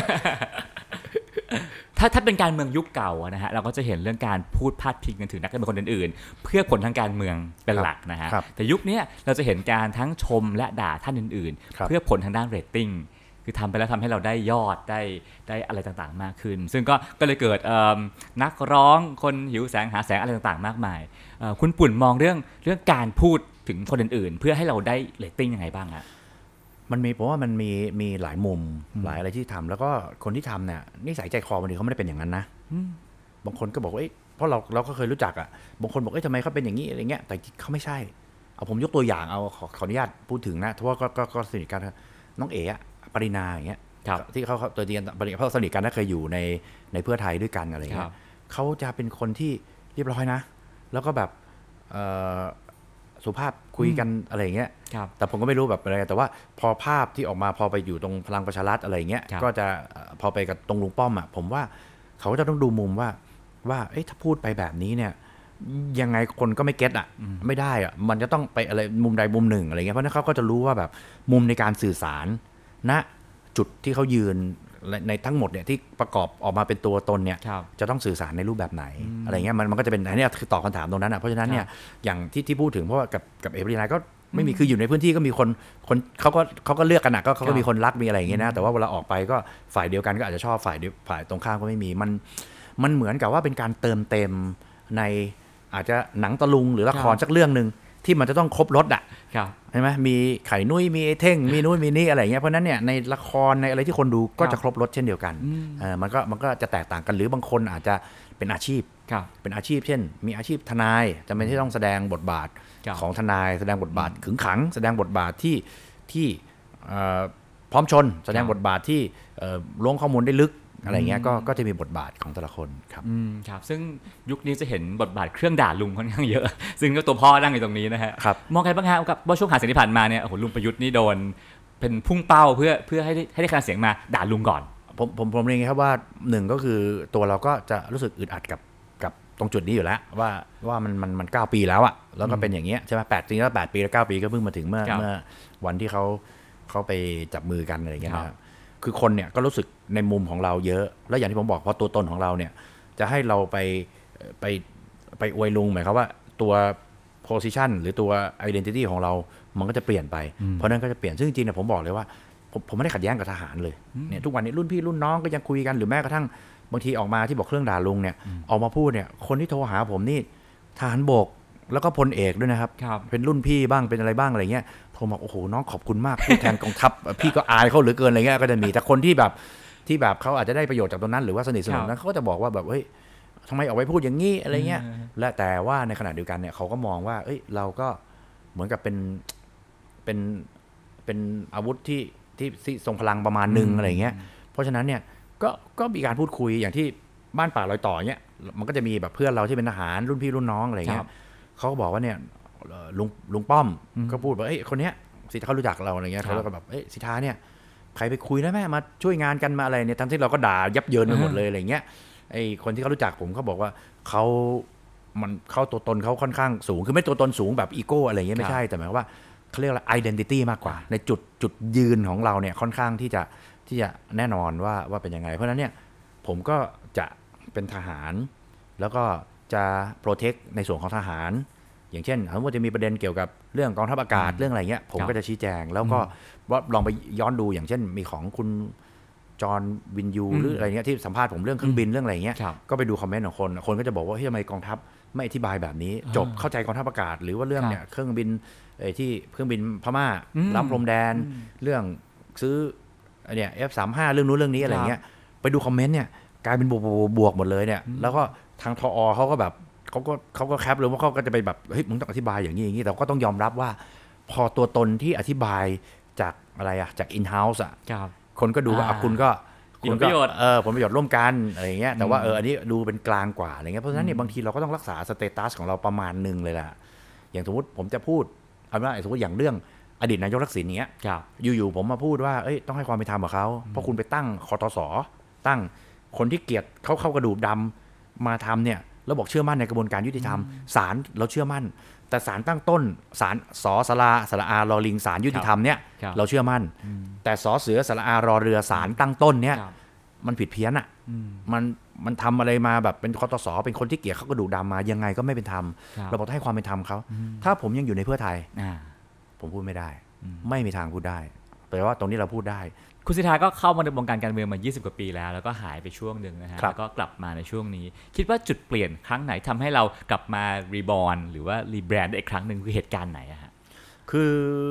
ถ้าเป็นการเมืองยุคเก่านะฮะเราก็จะเห็นเรื่องการพูดพาดพิงกันถึงนักการเมืองคนอื่นๆเพื่อผลทางการเมืองเป็นหลักนะฮะแต่ยุคนี้เราจะเห็นการทั้งชมและด่าท่านอื่นๆเพื่อผลทางด้านเรตติ้งคือทำไปแล้วทำให้เราได้ยอดได้อะไรต่างๆมากขึ้นซึ่งก็เลยเกิดนักร้องคนหิวแสงหาแสงอะไรต่างๆมากมายคุณปุ่นมองเรื่องการพูดถึงคนอื่นๆเพื่อให้เราได้เรตติ้งยังไงบ้างฮะมันมีผมว่ามันมีหลายมุมหลายอะไรที่ทำแล้วก็คนที่ทำเนี่ยนิสัยใจคอบางทีเขาไม่ได้เป็นอย่างนั้นนะบางคนก็บอกว่าเพราะเราก็เคยรู้จักอ่ะบางคนบอกทำไมเขาเป็นอย่างนี้อะไรเงี้ยแต่เขาไม่ใช่เอาผมยกตัวอย่างเอาขออนุญาตพูดถึงนะเพราะว่าก็สนิทกันน้องเอ๋ปรินาอย่างเงี้ยที่เขาตัวจริงปรินาเขาสนิทกันนะเคยอยู่ในเพื่อไทยด้วยกันอะไรเงี้ยเขาจะเป็นคนที่เรียบร้อยนะแล้วก็แบบสุภาพคุยกันอะไรเงี้ยแต่ผมก็ไม่รู้แบบอะไรแต่ว่าพอภาพที่ออกมาพอไปอยู่ตรงพลังประชารัฐอะไรเงี้ยก็จะพอไปกับตรงลุงป้อมอ่ะผมว่าเขาจะต้องดูมุมว่าถ้าพูดไปแบบนี้เนี่ยยังไงคนก็ไม่เก็ตอ่ะไม่ได้อ่ะมันจะต้องไปอะไรมุมใดมุมหนึ่งอะไรเงี้ยเพราะนั้นเขาก็จะรู้ว่าแบบมุมในการสื่อสารณจุดที่เขายืนในทั้งหมดเนี่ยที่ประกอบออกมาเป็นตัวตนเนี่ยจะต้องสื่อสารในรูปแบบไหนอะไรเงี้ยมันก็จะเป็นอันนี้คือตอบคำถามตรงนั้นอ่ะเพราะฉะนั้นเนี่ยอย่างที่พูดถึงเพราะว่ากับเอเวอร์ลีนก็ไม่มีคืออยู่ในพื้นที่ก็มีคนเขาก็เลือกกันนะก็เขาก็มีคนรักมีอะไรอย่างเงี้ยนะแต่ว่าเวลาออกไปก็ฝ่ายเดียวกันก็อาจจะชอบฝ่ายตรงข้ามก็ไม่มีมันเหมือนกับว่าเป็นการเติมเต็มในอาจจะหนังตะลุงหรือละครสักเรื่องนึงที่มันจะต้องครบรสอ่ะใช่ไหมมีไข่นุ้ยมีไอ้เท่งมีนู้นมีนี่อะไรเงี้ยเพราะนั้นเนี่ยในละครในอะไรที่คนดูก็จะครบรสเช่นเดียวกันมันก็จะแตกต่างกันหรือบางคนอาจจะเป็นอาชีพเช่นมีอาชีพทนายจำเป็นที่ต้องแสดงบทบาทของทนายแสดงบทบาทขึงขังแสดงบทบาทที่พร้อมชนแสดงบทบาทที่ล้วงข้อมูลได้ลึกอะไรเงี้ยก็จะมีบทบาทของแต่ละคนครับครับซึ่งยุคนี้จะเห็นบทบาทเครื่องด่าลุงค่อนข้างเยอะซึ่งก็ตัวพ่อนั่งอยู่ตรงนี้นะฮะมองไงบ้างฮะกับว่าช่วงหาเสียงที่ผ่านมาเนี่ยโอ้โหลุงประยุทธ์นี่โดนเป็นพุ่งเป้าเพื่อให้ได้คะแนนเสียงมาด่าลุงก่อนผมเรียนไงครับว่าหนึ่งก็คือตัวเราก็จะรู้สึกอึดอัดกับตรงจุดนี้อยู่แล้วว่ามัน9 ปีแล้วอะแล้วก็เป็นอย่างเงี้ยใช่ไหม8 ปีแล้ว8 ปีแล้ว9 ปีก็เพิ่งมาถึงเมื่อวันที่เขาไปจับมือกันอะไรเงี้ยนะครับคือคนเนี่ยก็รู้สึกในมุมของเราเยอะแล้วอย่างที่ผมบอกพอตัวตนของเราเนี่ยจะให้เราไปอวยลุงหมายความว่าตัว position หรือตัว identity ของเรามันก็จะเปลี่ยนไปเพราะนั้นก็จะเปลี่ยนซึ่งจริงๆเนี่ยผมบอกเลยว่าผมไม่ได้ขัดแย้งกับทหารเลยเนี่ยทุกวันนี้รุ่นพี่รุ่นน้องก็ยังคุยกันหรือแม้กระทั่งบางทีออกมาที่บอกเครื่องด่าลุงเนี่ยออกมาพูดเนี่ยคนที่โทรหาผมนี่ทหารบกแล้วก็พลเอกด้วยนะครับเป็นรุ่นพี่บ้างเป็นอะไรบ้างอะไรเงี้ยโทรบอกโอ้โหน้องขอบคุณมากผู้แทนกองทัพ พี่ก็อายเขาเหลือเกินอะไรเงี้ยก็จะมีแต่คนที่แบบเขาอาจจะได้ประโยชน์จากตรงนั้นหรือว่าสนิทสนมนั้นเขาก็จะบอกว่าแบบเฮ้ยทำไมออกไปพูดอย่างนี้อะไรเงี้ยและแต่ว่าในขณะเดียวกันเนี่ยเขาก็มองว่าเอ้ยเราก็เหมือนกับเป็นอาวุธที่ทรงพลังประมาณนึงอะไรเงี้ยเพราะฉะนั้นเนี่ยก็มีการพูดคุยอย่างที่บ้านป่าลอยต่อเนี่ยมันก็จะมีแบบเพื่อนเราที่เป็นทหารรุ่นพี่รุ่นน้องอะไรเงี้ยเขาก็บอกว่าเนี่ยลุงป้อมก็พูดว่าเอ้ยคนเนี้ยสิทธาเขารู้จักเราอะไรเงี้ยเขาก็แบบเอ้ยสิทธาเนี่ยใครไปคุยได้ไหมมาช่วยงานกันมาอะไรเนี่ยทั้งที่เราก็ด่ายับเยินไปหมดเลยอะไรเงี้ยไอ้คนที่เขารู้จักผมเขาบอกว่าเขาตัวตนเขาค่อนข้างสูงคือไม่ตัวตนสูงแบบอีโก้อะไรเงี้ยไม่ใช่แต่หมายว่าเขาเรียกว่า identity มากกว่าในจุดยืนของเราเนี่ยค่อนข้างที่จะแน่นอนว่าเป็นยังไงเพราะฉะนั้นเนี่ยผมก็จะเป็นทหารแล้วก็จะโปรเทคในส่วนของทหารอย่างเช่นสมมติจะมีประเด็นเกี่ยวกับเรื่องกองทัพอากาศเรื่องอะไรเงี้ยผมก็จะชี้แจงแล้วก็ว่าลองไปย้อนดูอย่างเช่นมีของคุณจอห์นวินยูหรืออะไรเงี้ยที่สัมภาษณ์ผมเรื่องเครื่องบินเรื่องอะไรเงี้ยก็ไปดูคอมเมนต์ของคนก็จะบอกว่าทำไมกองทัพไม่อธิบายแบบนี้จบเข้าใจกองทัพอากาศหรือว่าเรื่องเนี่ยเครื่องบินที่เครื่องบินพม่าล้ำพรมแดนเรื่องซื้อเนี่ย F35 เรื่องนู้นเรื่องนี้อะไรเงี้ยไปดูคอมเมนต์เนี่ยกลายเป็นบวกหมดเลยเนี่ยแล้วก็ทางทอเขาก็แบบเขาก็แคปเลยว่าเขาก็จะไปแบบเฮ้ยมึงต้องอธิบายอย่างนี้แต่ก็ต้องยอมรับว่าพอตัวตนที่อธิบายจากอะไรอะจาก in house อะคนก็ดูว่าคุณก็ผลประโยชน์ร่วมกันอะไรเงี้ยแต่ว่าอันนี้ดูเป็นกลางกว่าอะไรเงี้ยเพราะฉะนั้นเนี่ยบางทีเราก็ต้องรักษาสเตตัสของเราประมาณนึงเลยล่ะอย่างสมมติผมจะพูดเอาว่าสมมติอย่างเรื่องอดีตนายกทักษิณเนี้ยอยู่ๆผมมาพูดว่าต้องให้ความเป็นธรรมกับเขาเพราะคุณไปตั้งคตสตั้งคนที่เกลียดเขาเข้ากระดูกดำมาทำเนี่ยแล้วบอกเชื่อมั่นในกระบวนการยุติธรรมศาลเราเชื่อมั่นแต่ศาลตั้งต้นศาลสสระอารอลิงศาลยุติธรรมเนี่ยเราเชื่อมั่นแต่สเสือสระอารอเรือศาลตั้งต้นเนี่ยมันผิดเพี้ยนอ่ะมันทำอะไรมาแบบเป็นคตสเป็นคนที่เกลียดเขากระดูกดำมายังไงก็ไม่เป็นธรรมเราบอกให้ความเป็นธรรมเขาถ้าผมยังอยู่ในเพื่อไทยผมพูดไม่ได้ไม่มีทางพูดได้แต่ว่าตรงนี้เราพูดได้คุณสิทธาก็เข้ามาในวงการการเมืองมา20 กว่าปีแล้วก็หายไปช่วงหนึ่งนะฮะแล้วก็กลับมาในช่วงนี้คิดว่าจุดเปลี่ยนครั้งไหนทำให้เรากลับมารีบอร์นหรือว่ารีแบรนด์อีกครั้งหนึ่งคือเหตุการณ์ไหนอะฮะคือ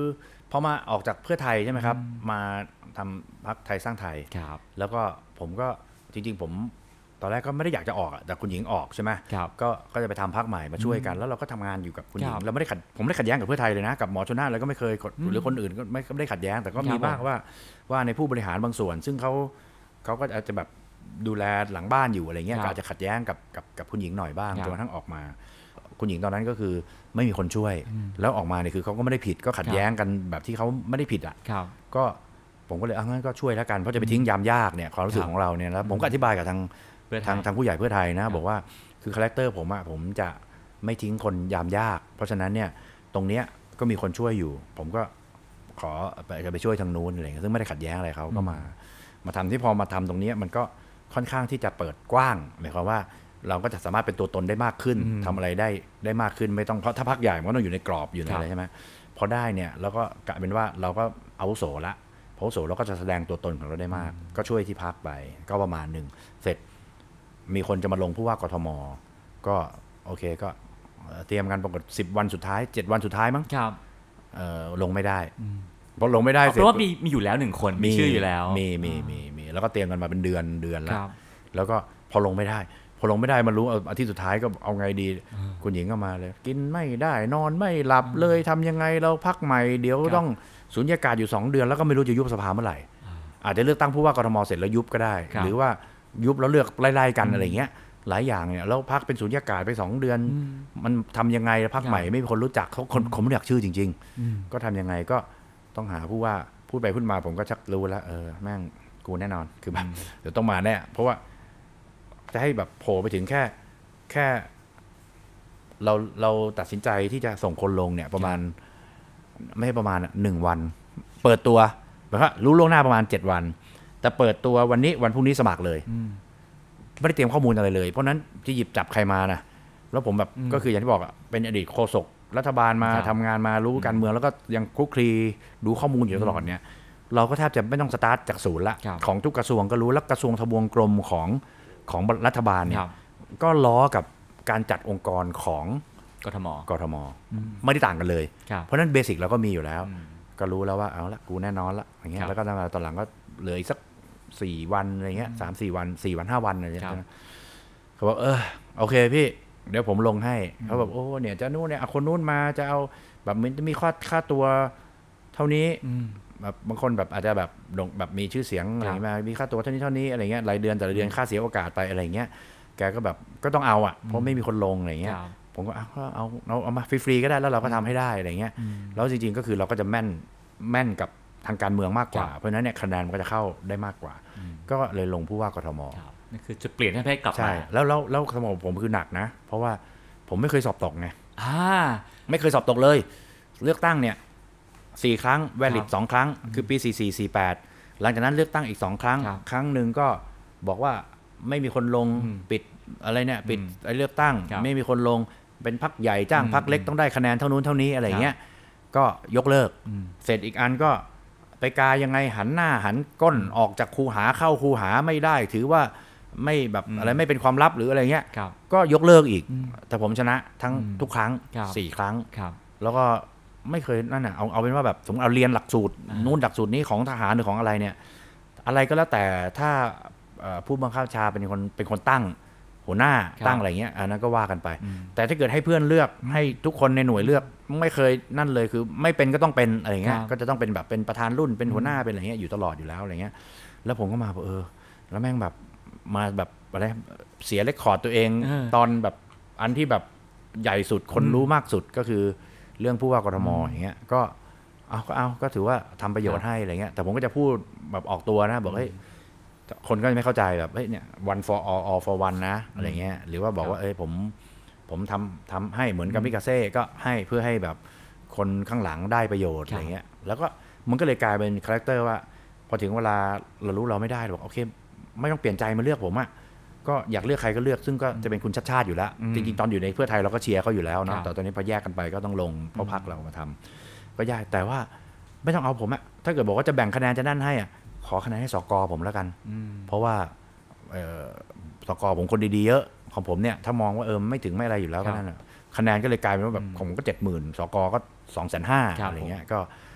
พอมาออกจากเพื่อไทยใช่ไหมครับมาทำพรรคไทยสร้างไทยแล้วก็ผมก็จริงๆผมตอนแรกก็ไม่ได้อยากจะออกแต่คุณหญิงออกใช่ไหมก็จะไปทำพรรคใหม่มาช่วยกันแล้วเราก็ทำงานอยู่กับคุณหญิงเราไม่ได้ผมไม่ได้ขัดแย้งกับเพื่อไทยเลยนะกับหมอชลน่านแล้วก็ไม่เคยหรือคนอื่นก็ไม่ได้ขัดแย้งแต่ก็มีบ้างว่าในผู้บริหารบางส่วนซึ่งเขาก็อาจจะแบบดูแลหลังบ้านอยู่อะไรเงี้ยก็อาจจะขัดแย้งกับคุณหญิงหน่อยบ้างจนกระทั่งออกมาคุณหญิงตอนนั้นก็คือไม่มีคนช่วยแล้วออกมาเนี่ยคือเขาก็ไม่ได้ผิดก็ขัดแย้งกันแบบที่เขาไม่ได้ผิดอ่ะก็ผมก็เลยงั้นก็ช่วยแล้วกันเพราะจะไปทิ้งยามยากเนี่ยความรู้สึกของเราเนี่ยแล้วผมก็อธิบายกับทางผู้ใหญ่เพื่อไทยนะบอกว่าคือคาแรคเตอร์ผมจะไม่ทิ้งคนยามยากเพราะฉะนั้นเนี่ยตรงเนี้ยก็มีคนช่วยอยู่ผมก็ขอจะไปช่วยทางนู้นอะไรเงี้ยซึ่งไม่ได้ขัดแย้งอะไรเขาก็มาทำที่พอมาทำตรงนี้มันก็ค่อนข้างที่จะเปิดกว้างหมายความว่าเราก็จะสามารถเป็นตัวตนได้มากขึ้นทำอะไรได้มากขึ้นไม่ต้องเพราะถ้าพรรคใหญ่มันก็ต้องอยู่ในกรอบอยู่ในอะไรใช่ไหมพอได้เนี่ยเราก็กลายเป็นว่าเราก็อาวุโสละอาวุโสเราก็จะแสดงตัวตนของเราได้มากก็ช่วยที่พรรคไปก็ประมาณหนึ่งเสร็จมีคนจะมาลงผู้ว่ากทมก็โอเคก็เตรียมกันปรากฏ10 วันสุดท้าย7 วันสุดท้ายมั้งลงไม่ได้พอลงไม่ได้เสร็จเพราะว่ามีอยู่แล้ว1 คนมีชื่ออยู่แล้วมีแล้วก็เตรียมกันมาเป็นเดือนแล้วก็พอลงไม่ได้มารู้อาทิตย์สุดท้ายก็เอาไงดีคุณหญิงก็มาเลยกินไม่ได้นอนไม่หลับเลยทำยังไงเราพักใหม่เดี๋ยวต้องสุญญากาศอยู่2 เดือนแล้วก็ไม่รู้จะยุบสภาเมื่อไหร่อาจจะเลือกตั้งผู้ว่ากทมเสร็จแล้วยุบก็ได้หรือว่ายุบแล้วเลือกไล่ๆกันอะไรเงี้ยหลายอย่างเนี่ยแล้วพักเป็นสุญญากาศไป2 เดือนมันทำยังไงพักใหม่ไม่มีคนรู้จักเขาคนไม่อยากชื่อจริงๆก็ทำยังไงก็ต้องหาผู้ว่าพูดไปพูดมาผมก็ชักรู้แล้วแม่งกูแน่นอนคือแบบเดี๋ยวต้องมาแน่เพราะว่าจะให้แบบโผล่ไปถึงแค่เราตัดสินใจที่จะส่งคนลงเนี่ยประมาณไม่ใช่ประมาณ1 วันเปิดตัวแบบว่ารู้ล่วงหน้าประมาณ7 วันแต่เปิดตัววันนี้วันพรุ่งนี้สมัครเลยไม่ได้เตรียมข้อมูลอะไรเลยเพราะนั้นจะหยิบจับใครมานะแล้วผมแบบก็คืออย่างที่บอกเป็นอดีตโฆษกรัฐบาลมาทำงานมารู้การเมืองแล้วก็ยังคลุกคลีดูข้อมูลอยู่ตลอดเนี่ยเราก็แทบจะไม่ต้องสตาร์ทจากศูนย์ละของทุกกระทรวงก็รู้แล้วกระทรวงทบวงกรมของรัฐบาลเนี่ยก็ล้อกับการจัดองค์กรของกทมไม่ได้ต่างกันเลยเพราะนั้นเบสิกเราก็มีอยู่แล้วก็รู้แล้วว่าเอาละกูแน่นอนละอย่างเงี้ยแล้วก็ตอนหลังก็เหลืออีกสัก4 วันอะไรเงี้ย3-4 วัน4 วัน5 วันอะไรเงี้ยเขาบอกโอเคพี่เดี๋ยวผมลงให้เขาแบบโอ้เนี่ยจะนู่นเนี่ยคนนู้นมาจะเอาแบบมันจะมีค่าตัวเท่านี้แบบบางคนแบบอาจจะแบบมีชื่อเสียงอะไรมามีค่าตัวเท่านี้อะไรเงี้ยรายเดือนแต่ละเดือนค่าเสียโอกาสไปอะไรเงี้ยแกก็แบบก็ต้องเอาเพราะไม่มีคนลงอะไรเงี้ยผมก็เอามาฟรีๆก็ได้แล้วเราก็ทำให้ได้อะไรเงี้ยแล้วจริงๆก็คือเราก็จะแม่นกับทางการเมืองมากกว่าเพราะฉะนั้นเนี่ยคะแนนมันก็จะเข้าได้มากกว่าก็เลยลงผู้ว่ากทมนี่คือจุดเปลี่ยนให้กลับมาใช่แล้วกทมผมคือหนักนะเพราะว่าผมไม่เคยสอบตกไงไม่เคยสอบตกเลยเลือกตั้งเนี่ย4 ครั้งแวลิด2 ครั้งคือปี44 48หลังจากนั้นเลือกตั้งอีก2 ครั้งครั้งหนึ่งก็บอกว่าไม่มีคนลงปิดอะไรเนี่ยปิดไอ้เลือกตั้งไม่มีคนลงเป็นพรรคใหญ่จ้างพรรคเล็กต้องได้คะแนนเท่านู้นเท่านี้อะไรเงี้ยก็ยกเลิกเสร็จอีกอันก็ไปกายังไงหันหน้าหันก้นออกจากคูหาเข้าคูหาไม่ได้ถือว่าไม่แบบอะไรไม่เป็นความลับหรืออะไรเงี้ยก็ยกเลิกอีกแต่ผมชนะทั้งทุกครั้ง4 ครั้งแล้วก็ไม่เคยนั่นน่ะเอาเป็นว่าแบบสมมติเอาเรียนหลักสูตรนู่นหลักสูตรนี้ของทหารหรือของอะไรเนี่ยอะไรก็แล้วแต่ถ้าผู้บังคับบัญชาเป็นคนตั้งหัวหน้าตั้งอะไรเงี้ยอันนั้นก็ว่ากันไปแต่ถ้าเกิดให้เพื่อนเลือกให้ทุกคนในหน่วยเลือกไม่เคยนั่นเลยคือไม่เป็นก็ต้องเป็นอะไรเงี้ยก็จะต้องเป็นแบบเป็นประธานรุ่นเป็นหัวหน้าเป็นอะไรเงี้ยอยู่ตลอดอยู่แล้วอะไรเงี้ยแล้วผมก็มาแล้วแม่งแบบมาแบบอะไรเสียเรคคอร์ดตัวเองตอนแบบอันที่แบบใหญ่สุดคนรู้มากสุดก็คือเรื่องผู้ว่ากทมอย่างเงี้ยก็ก็ถือว่าทำประโยชน์ให้อะไรเงี้ยแต่ผมก็จะพูดแบบออกตัวนะบอกเฮ้ยคนก็ไม่เข้าใจแบบเฮ้ยเนี่ย one for all for one นะอะไรเงี้ยหรือว่าบอกว่าผมทำให้เหมือนกับมิกาเซ่ก็ให้เพื่อให้แบบคนข้างหลังได้ประโยชน์อะไรเงี้ยแล้วก็มันก็เลยกลายเป็นคาแรคเตอร์ว่าพอถึงเวลาเรารู้เราไม่ได้บอกโอเคไม่ต้องเปลี่ยนใจมาเลือกผมอ่ะก็อยากเลือกใครก็เลือกซึ่งก็จะเป็นคุณชัดชาติอยู่แล้วจริงๆตอนอยู่ในเพื่อไทยเราก็เชียร์เขาอยู่แล้วเนาะแต่ตอนนี้พอแยกกันไปก็ต้องลงเพราะพรรคเรามาทำก็ยากแต่ว่าไม่ต้องเอาผมอะถ้าเกิดบอกว่าจะแบ่งคะแนนจะนั่นให้อ่ะขอคะแนนให้สก.ผมแล้วกันเพราะว่าสก.ผมคนดีๆเยอะของผมเนี่ยถ้ามองว่าไม่ถึงไม่อะไรอยู่แล้วก็นั่นแหละคะแนนก็เลยกลายเป็นว่าแบบผมก็ 70,000 สก.ก็ 250,000 อะไรเงี้ย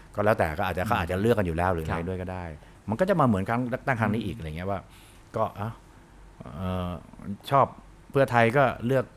ก็แล้วแต่ก็อาจจะเลือกกันอยู่แล้วหรืออะไรด้วยก็ได้ มันก็จะมาเหมือนครั้งตั้งครั้งนี้อีกอะไรเงี้ยว่าก็ชอบเพื่อไทยก็เลือก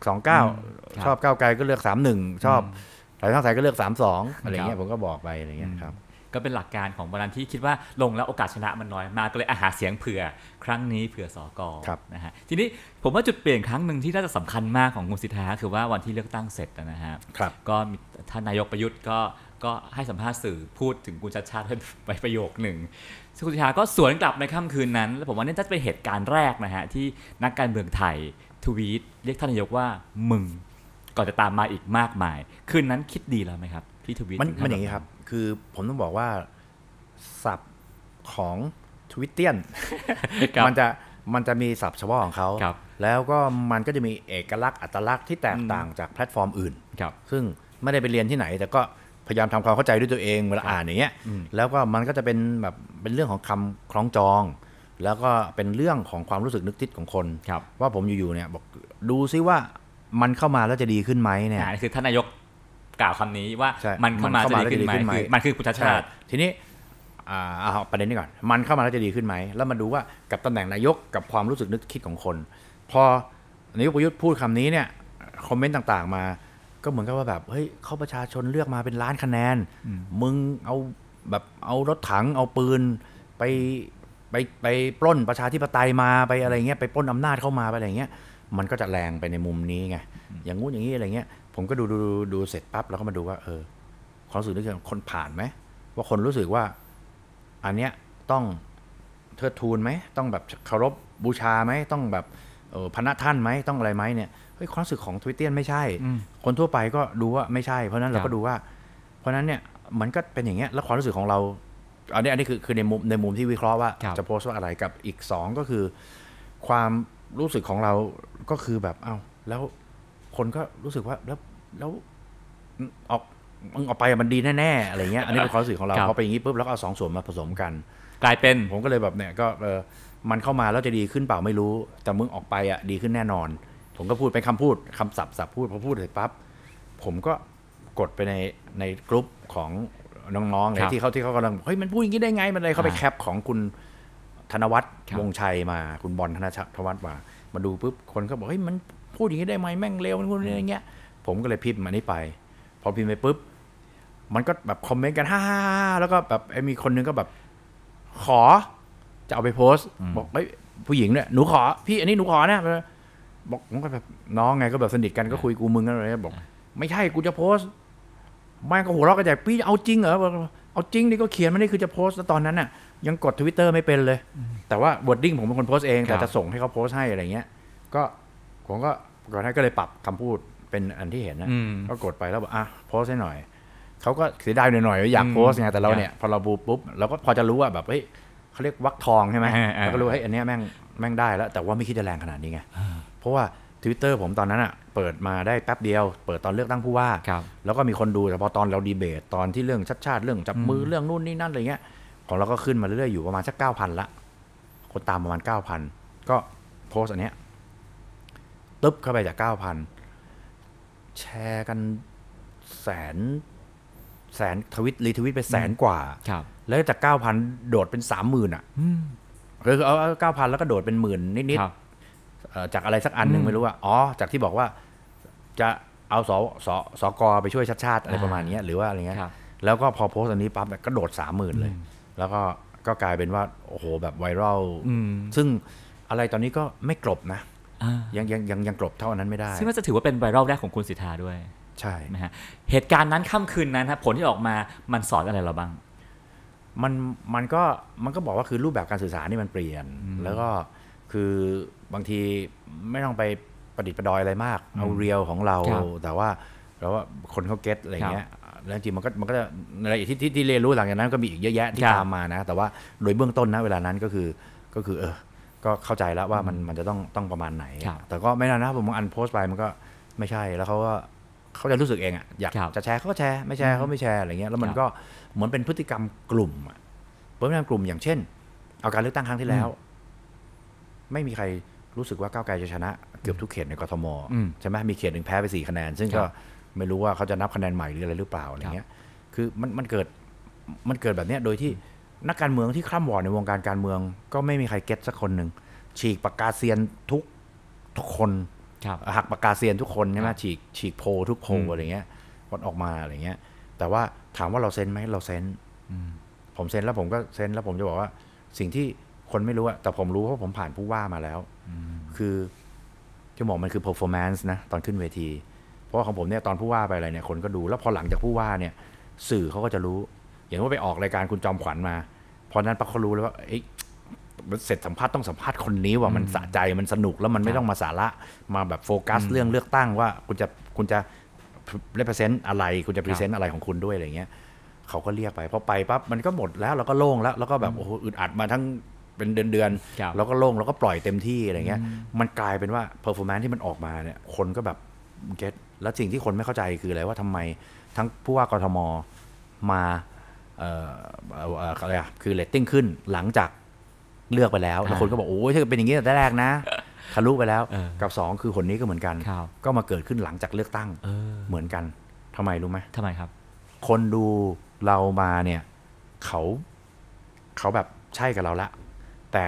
29ชอบก้าวไกลก็เลือก31ชอบไทยสร้างไทยก็เลือก32อะไรเงี้ยผมก็บอกไปอะไรเงี้ยครับก็เป็นหลักการของวันนั้นที่คิดว่าลงแล้วโอกาสชนะมันน้อยมากก็เลยหาเสียงเผื่อครั้งนี้เผื่อสก.นะฮะทีนี้ผมว่าจุดเปลี่ยนครั้งหนึ่งที่น่าจะสำคัญมากของคุณสิทธาคือว่าวันที่เลือกตั้งเสร็จนะฮะก็ท่านนายกประยุทธ์ก็ให้สัมภาษณ์สื่อพูดถึงคุณชัชชาติไปประโยคหนึ่งคุณสิทธาก็สวนกลับในค่ำคืนนั้นแล้วผมว่านี่น่าจะเป็นเหตุการณ์แรกนะฮะที่นักการเมืองไทยทวีตเรียกท่านนายกว่ามึงก่อนจะตามมาอีกมากมายคืนนั้นคิดดีแล้วไหมครับที่ทวีตมันอย่างนี้ครับคือผมต้องบอกว่าศัพท์ของทวิตเตียน มันจะมีศัพท์เฉพาะของเขาแล้วก็มันก็จะมีเอกลักษณ์อัตลักษณ์ที่แตกต่างจากแพลตฟอร์มอื่นซึ่งไม่ได้ไปเรียนที่ไหนแต่ก็พยายามทำความเข้าใจด้วยตัวเองเวลาอ่านอย่างเงี้ยแล้วก็มันก็จะเป็นแบบเป็นเรื่องของคำคล้องจองแล้วก็เป็นเรื่องของความรู้สึกนึกคิดของคนว่าผมอยู่ๆเนี่ยบอกดูซิว่ามันเข้ามาแล้วจะดีขึ้นไหมเนี่ยคือท่านนายกกล่าวคำนี้ว่ามันเข้ามาจะดีขึ้นไหมมันคือคุณชัชชาติทีนี้เอาประเด็นนี้ก่อนมันเข้ามาแล้วจะดีขึ้นไหมแล้วมาดูว่ากับตำแหน่งนายกกับความรู้สึกนึกคิดของคนพอนายกประยุทธ์พูดคำนี้เนี่ยคอมเมนต์ต่างๆมาก็เหมือนกับว่าแบบเฮ้ยเขาประชาชนเลือกมาเป็นล้านคะแนนมึงเอารถถังเอาปืนไปปล้นประชาธิปไตยมาไปอะไรเงี้ยไปปล้นอำนาจเข้ามาไปอะไรเงี้ยมันก็จะแรงไปในมุมนี้ไงอย่างงู้นอย่างนี้อะไรเงี้ยผมก็ดูเสร็จปั๊บแล้วก็มาดูว่าความรู้สึกนึกคิดคนผ่านไหมว่าคนรู้สึกว่าอันเนี้ยต้องเทิดทูนไหมต้องแบบเคารพบูชาไหมต้องแบบพระท่านไหมต้องอะไรไหมเนี่ยเฮ้ยความรู้สึกของทวิตเตียนไม่ใช่คนทั่วไปก็ดูว่าไม่ใช่เพราะนั้นเราก็ดูว่าเพราะนั้นเนี่ยมันก็เป็นอย่างเงี้ยแล้วความรู้สึกของเราอันนี้คือในมุมที่วิเคราะห์ว่าจะโพสต์ว่าอะไรกับอีก2ก็คือความรู้สึกของเราก็คือแบบแล้วคนก็รู้สึกว่าแล้วออกไปมันดีแน่ๆอะไรเงี้ยอันนี้เป็นความรู้สึกของเราพอไปอย่างนี้ปุ๊บแล้วก็เอา2ส่วนมาผสมกันกลายเป็นผมก็เลยแบบเนี่ยก็มันเข้ามาแล้วจะดีขึ้นเปล่าไม่รู้แต่มึงออกไปดีขึ้นแน่นอนผมก็พูดเป็นคำพูดคำศัพท์พูดพอพูดเสร็จปั๊บผมก็กดไปในกลุ่มของน้องๆที่เขากำลังเฮ้ยมันพูดอย่างนี้ได้ไงมันอะไรเขาไปแคปของคุณธนวัฒน์วงชัยมาคุณบอลธนวัฒน์มาดูปุ๊บคนก็บอกเฮ้ยมันพูดอย่างนี้ได้ไหมแม่งเลวมันพูดอย่างเงี้ยผมก็เลยพิมพ์มานี่ไปพอพิมพ์ไปปุ๊บมันก็แบบคอมเมนต์กันฮ่าแล้วก็แบบมีคนนึงก็แบบขอจะเอาไปโพสต์บอกเฮ้ยผู้หญิงเนี่ยหนูขอพี่อันนี้หนูขอนะบอกผมก็แบบน้องไงก็แบบสนิทกันก็คุยกูมึงกันอะไรบอกไม่ใช่กูจะโพสต์แม่งก็หัวเราะกันใหญ่พี่เอาจริงเหรอเอาจริงนี่ก็เขียนมานี่คือจะโพสต์แล้วตอนนั้นน่ะยังกด Twitter ไม่เป็นเลยแต่ว่า wording ผมเป็นคนโพสต์เองแต่จะส่งให้เขาโพสต์ให้อะไรเงี้ยก็ผมก็ก่อนหน้าก็เลยปรับคำพูดเป็นอันที่เห็นนะก็กดไปแล้วบอกโพสต์ให้หน่อยเขาก็เสียดายหน่อยๆอยากโพสต์ไงแต่เราเนี่ยพอเราบูปุ๊บเราก็พอจะรู้ว่าแบบเฮ้ยเขาเรียกวักทองใช่ไหมเราก็รู้ให้อันนี้แม่งได้แล้วแต่ว่าไม่คิดจะแรงขนาดนี้ไงเพราะว่า Twitter ผมตอนนั้นเปิดมาได้แป๊บเดียวเปิดตอนเลือกตั้งผู้ว่าแล้วก็มีคนดูแต่พอตอนเราดีเบตตอนที่เรื่องชัดชาติเรื่องจับมือเรื่องนู่นนี่นั่นอะไรเงี้ยของเราก็ขึ้นมาเรื่อยๆอยู่ประมาณสัก 9,000 ละคนตามประมาณ 9,000 ก็โพสต์อันเนี้ยตึ๊บเข้าไปจาก 9,000 แชร์กันแสนทวิตรีทวิตไปแสนกว่าแล้วจาก 9,000 โดดเป็น 30,000 คือเอา 9,000 แล้วก็โดดเป็นหมื่นนิดๆจากอะไรสักอันนึงไม่รู้ว่าจากที่บอกว่าจะเอาสก.ไปช่วยชาติอะไรประมาณนี้หรือว่าอะไรเงี้ยแล้วก็พอโพสต์อันนี้ปั๊บก็โดด 30,000 เลยแล้วก็กลายเป็นว่าโอ้โหแบบไวรัลซึ่งอะไรตอนนี้ก็ไม่กลบนะยังกลบเท่านั้นไม่ได้ซึ่งน่าจะถือว่าเป็นไวรัลแรกของคุณสิทธาด้วยใช่นะฮะเหตุการณ์นั้นค่ำคืนนั้นครับผลที่ออกมามันสอนอะไรเราบ้างมันก็บอกว่าคือรูปแบบการสื่อสารนี่มันเปลี่ยนแล้วก็คือบางทีไม่ต้องไปประดิษฐ์ประดอยอะไรมากเอาเรียลของเราแต่ว่าคนเขาเก็ตอะไรเงี้ยแล้วจริงมันก็จะอะไรที่เรียนรู้หลังจากนั้นก็มีอีกเยอะแยะที่ตามมานะแต่ว่าโดยเบื้องต้นนะเวลานั้นก็คือก็เข้าใจแล้วว่ามันจะต้องประมาณไหนแต่ก็ไม่นานนะผมอันโพสต์ไปมันก็ไม่ใช่แล้วเขาจะรู้สึกเองอยากจะแชร์เขาก็แชร์ไม่แชร์เขาไม่แชร์อะไรเงี้ยแล้วมันก็เหมือนเป็นพฤติกรรมกลุ่มพฤติกรรมกลุ่มอย่างเช่นเอาการเลือกตั้งครั้งที่แล้วไม่มีใครรู้สึกว่าก้าวไกลจะชนะเกือบทุกเขตในกทมใช่ไหมมีเขตหนึ่งแพ้ไป4 คะแนนซึ่งก็ไม่รู้ว่าเขาจะนับคะแนนใหม่หรืออะไรหรือเปล่าอะไรเงี้ยคือมันเกิดมันเกิดแบบเนี้ยโดยที่นักการเมืองที่คร่ำวอร์ดในวงการการเมืองก็ไม่มีใครเก็ตสักคนหนึ่งฉีกปากกาเซียนทุกคนหักปากกาเซียนทุกคนใช่ไหมฉีกโพทุกโพอะไรเงี้ยคนออกมาอะไรเงี้ยแต่ว่าถามว่าเราเซนไหมเราเซนผมเซนแล้วผมก็เซนแล้วผมจะบอกว่าสิ่งที่คนไม่รู้อะแต่ผมรู้เพราะผมผ่านผู้ว่ามาแล้วคือจะบอกมันคือ performance นะตอนขึ้นเวทีเพราะของผมเนี่ยตอนผู้ว่าไปอะไรเนี่ยคนก็ดูแล้วพอหลังจากผู้ว่าเนี่ยสื่อเขาก็จะรู้อย่างว่าไปออกรายการคุณจอมขวัญมาพอนั้นปั๊บเขารู้เลยว่าเสร็จสัมภาษณ์ต้องสัมภาษณ์คนนี้ว่ามันสะใจมันสนุกแล้วมันไม่ต้องมาสาระมาแบบโฟกัสเรื่องเลือกตั้งว่าคุณจะ represent อะไรคุณจะ present อะไรของคุณด้วยอะไรเงี้ยเขาก็เรียกไปพอไปปั๊บมันก็หมดแล้วเราก็โล่งแล้วก็แบบโอ้โหอึดอัดมาทั้งเป็นเดือนแล้วก็โล่งแล้วก็ปล่อยเต็มที่อะไรเงี้ยมันกลายเป็นว่า performance ที่มันออกมาเนี่ยคนก็แบบเก็ตแล้วสิ่งที่คนไม่เข้าใจคืออะไรว่าทำไมทั้งผู้ว่ากทมมาอะไรคือเรตติ้งขึ้นหลังจากเลือกไปแล้วแล้วคนก็บอกโอ้ยถ้าเป็นอย่างนี้แต่แรกนะทะลุไปแล้วกับ2คือคนนี้ก็เหมือนกันก็มาเกิดขึ้นหลังจากเลือกตั้งเหมือนกันทำไมรู้ไหมทำไมครับคนดูเรามาเนี่ยเขาแบบใช่กับเราละแต่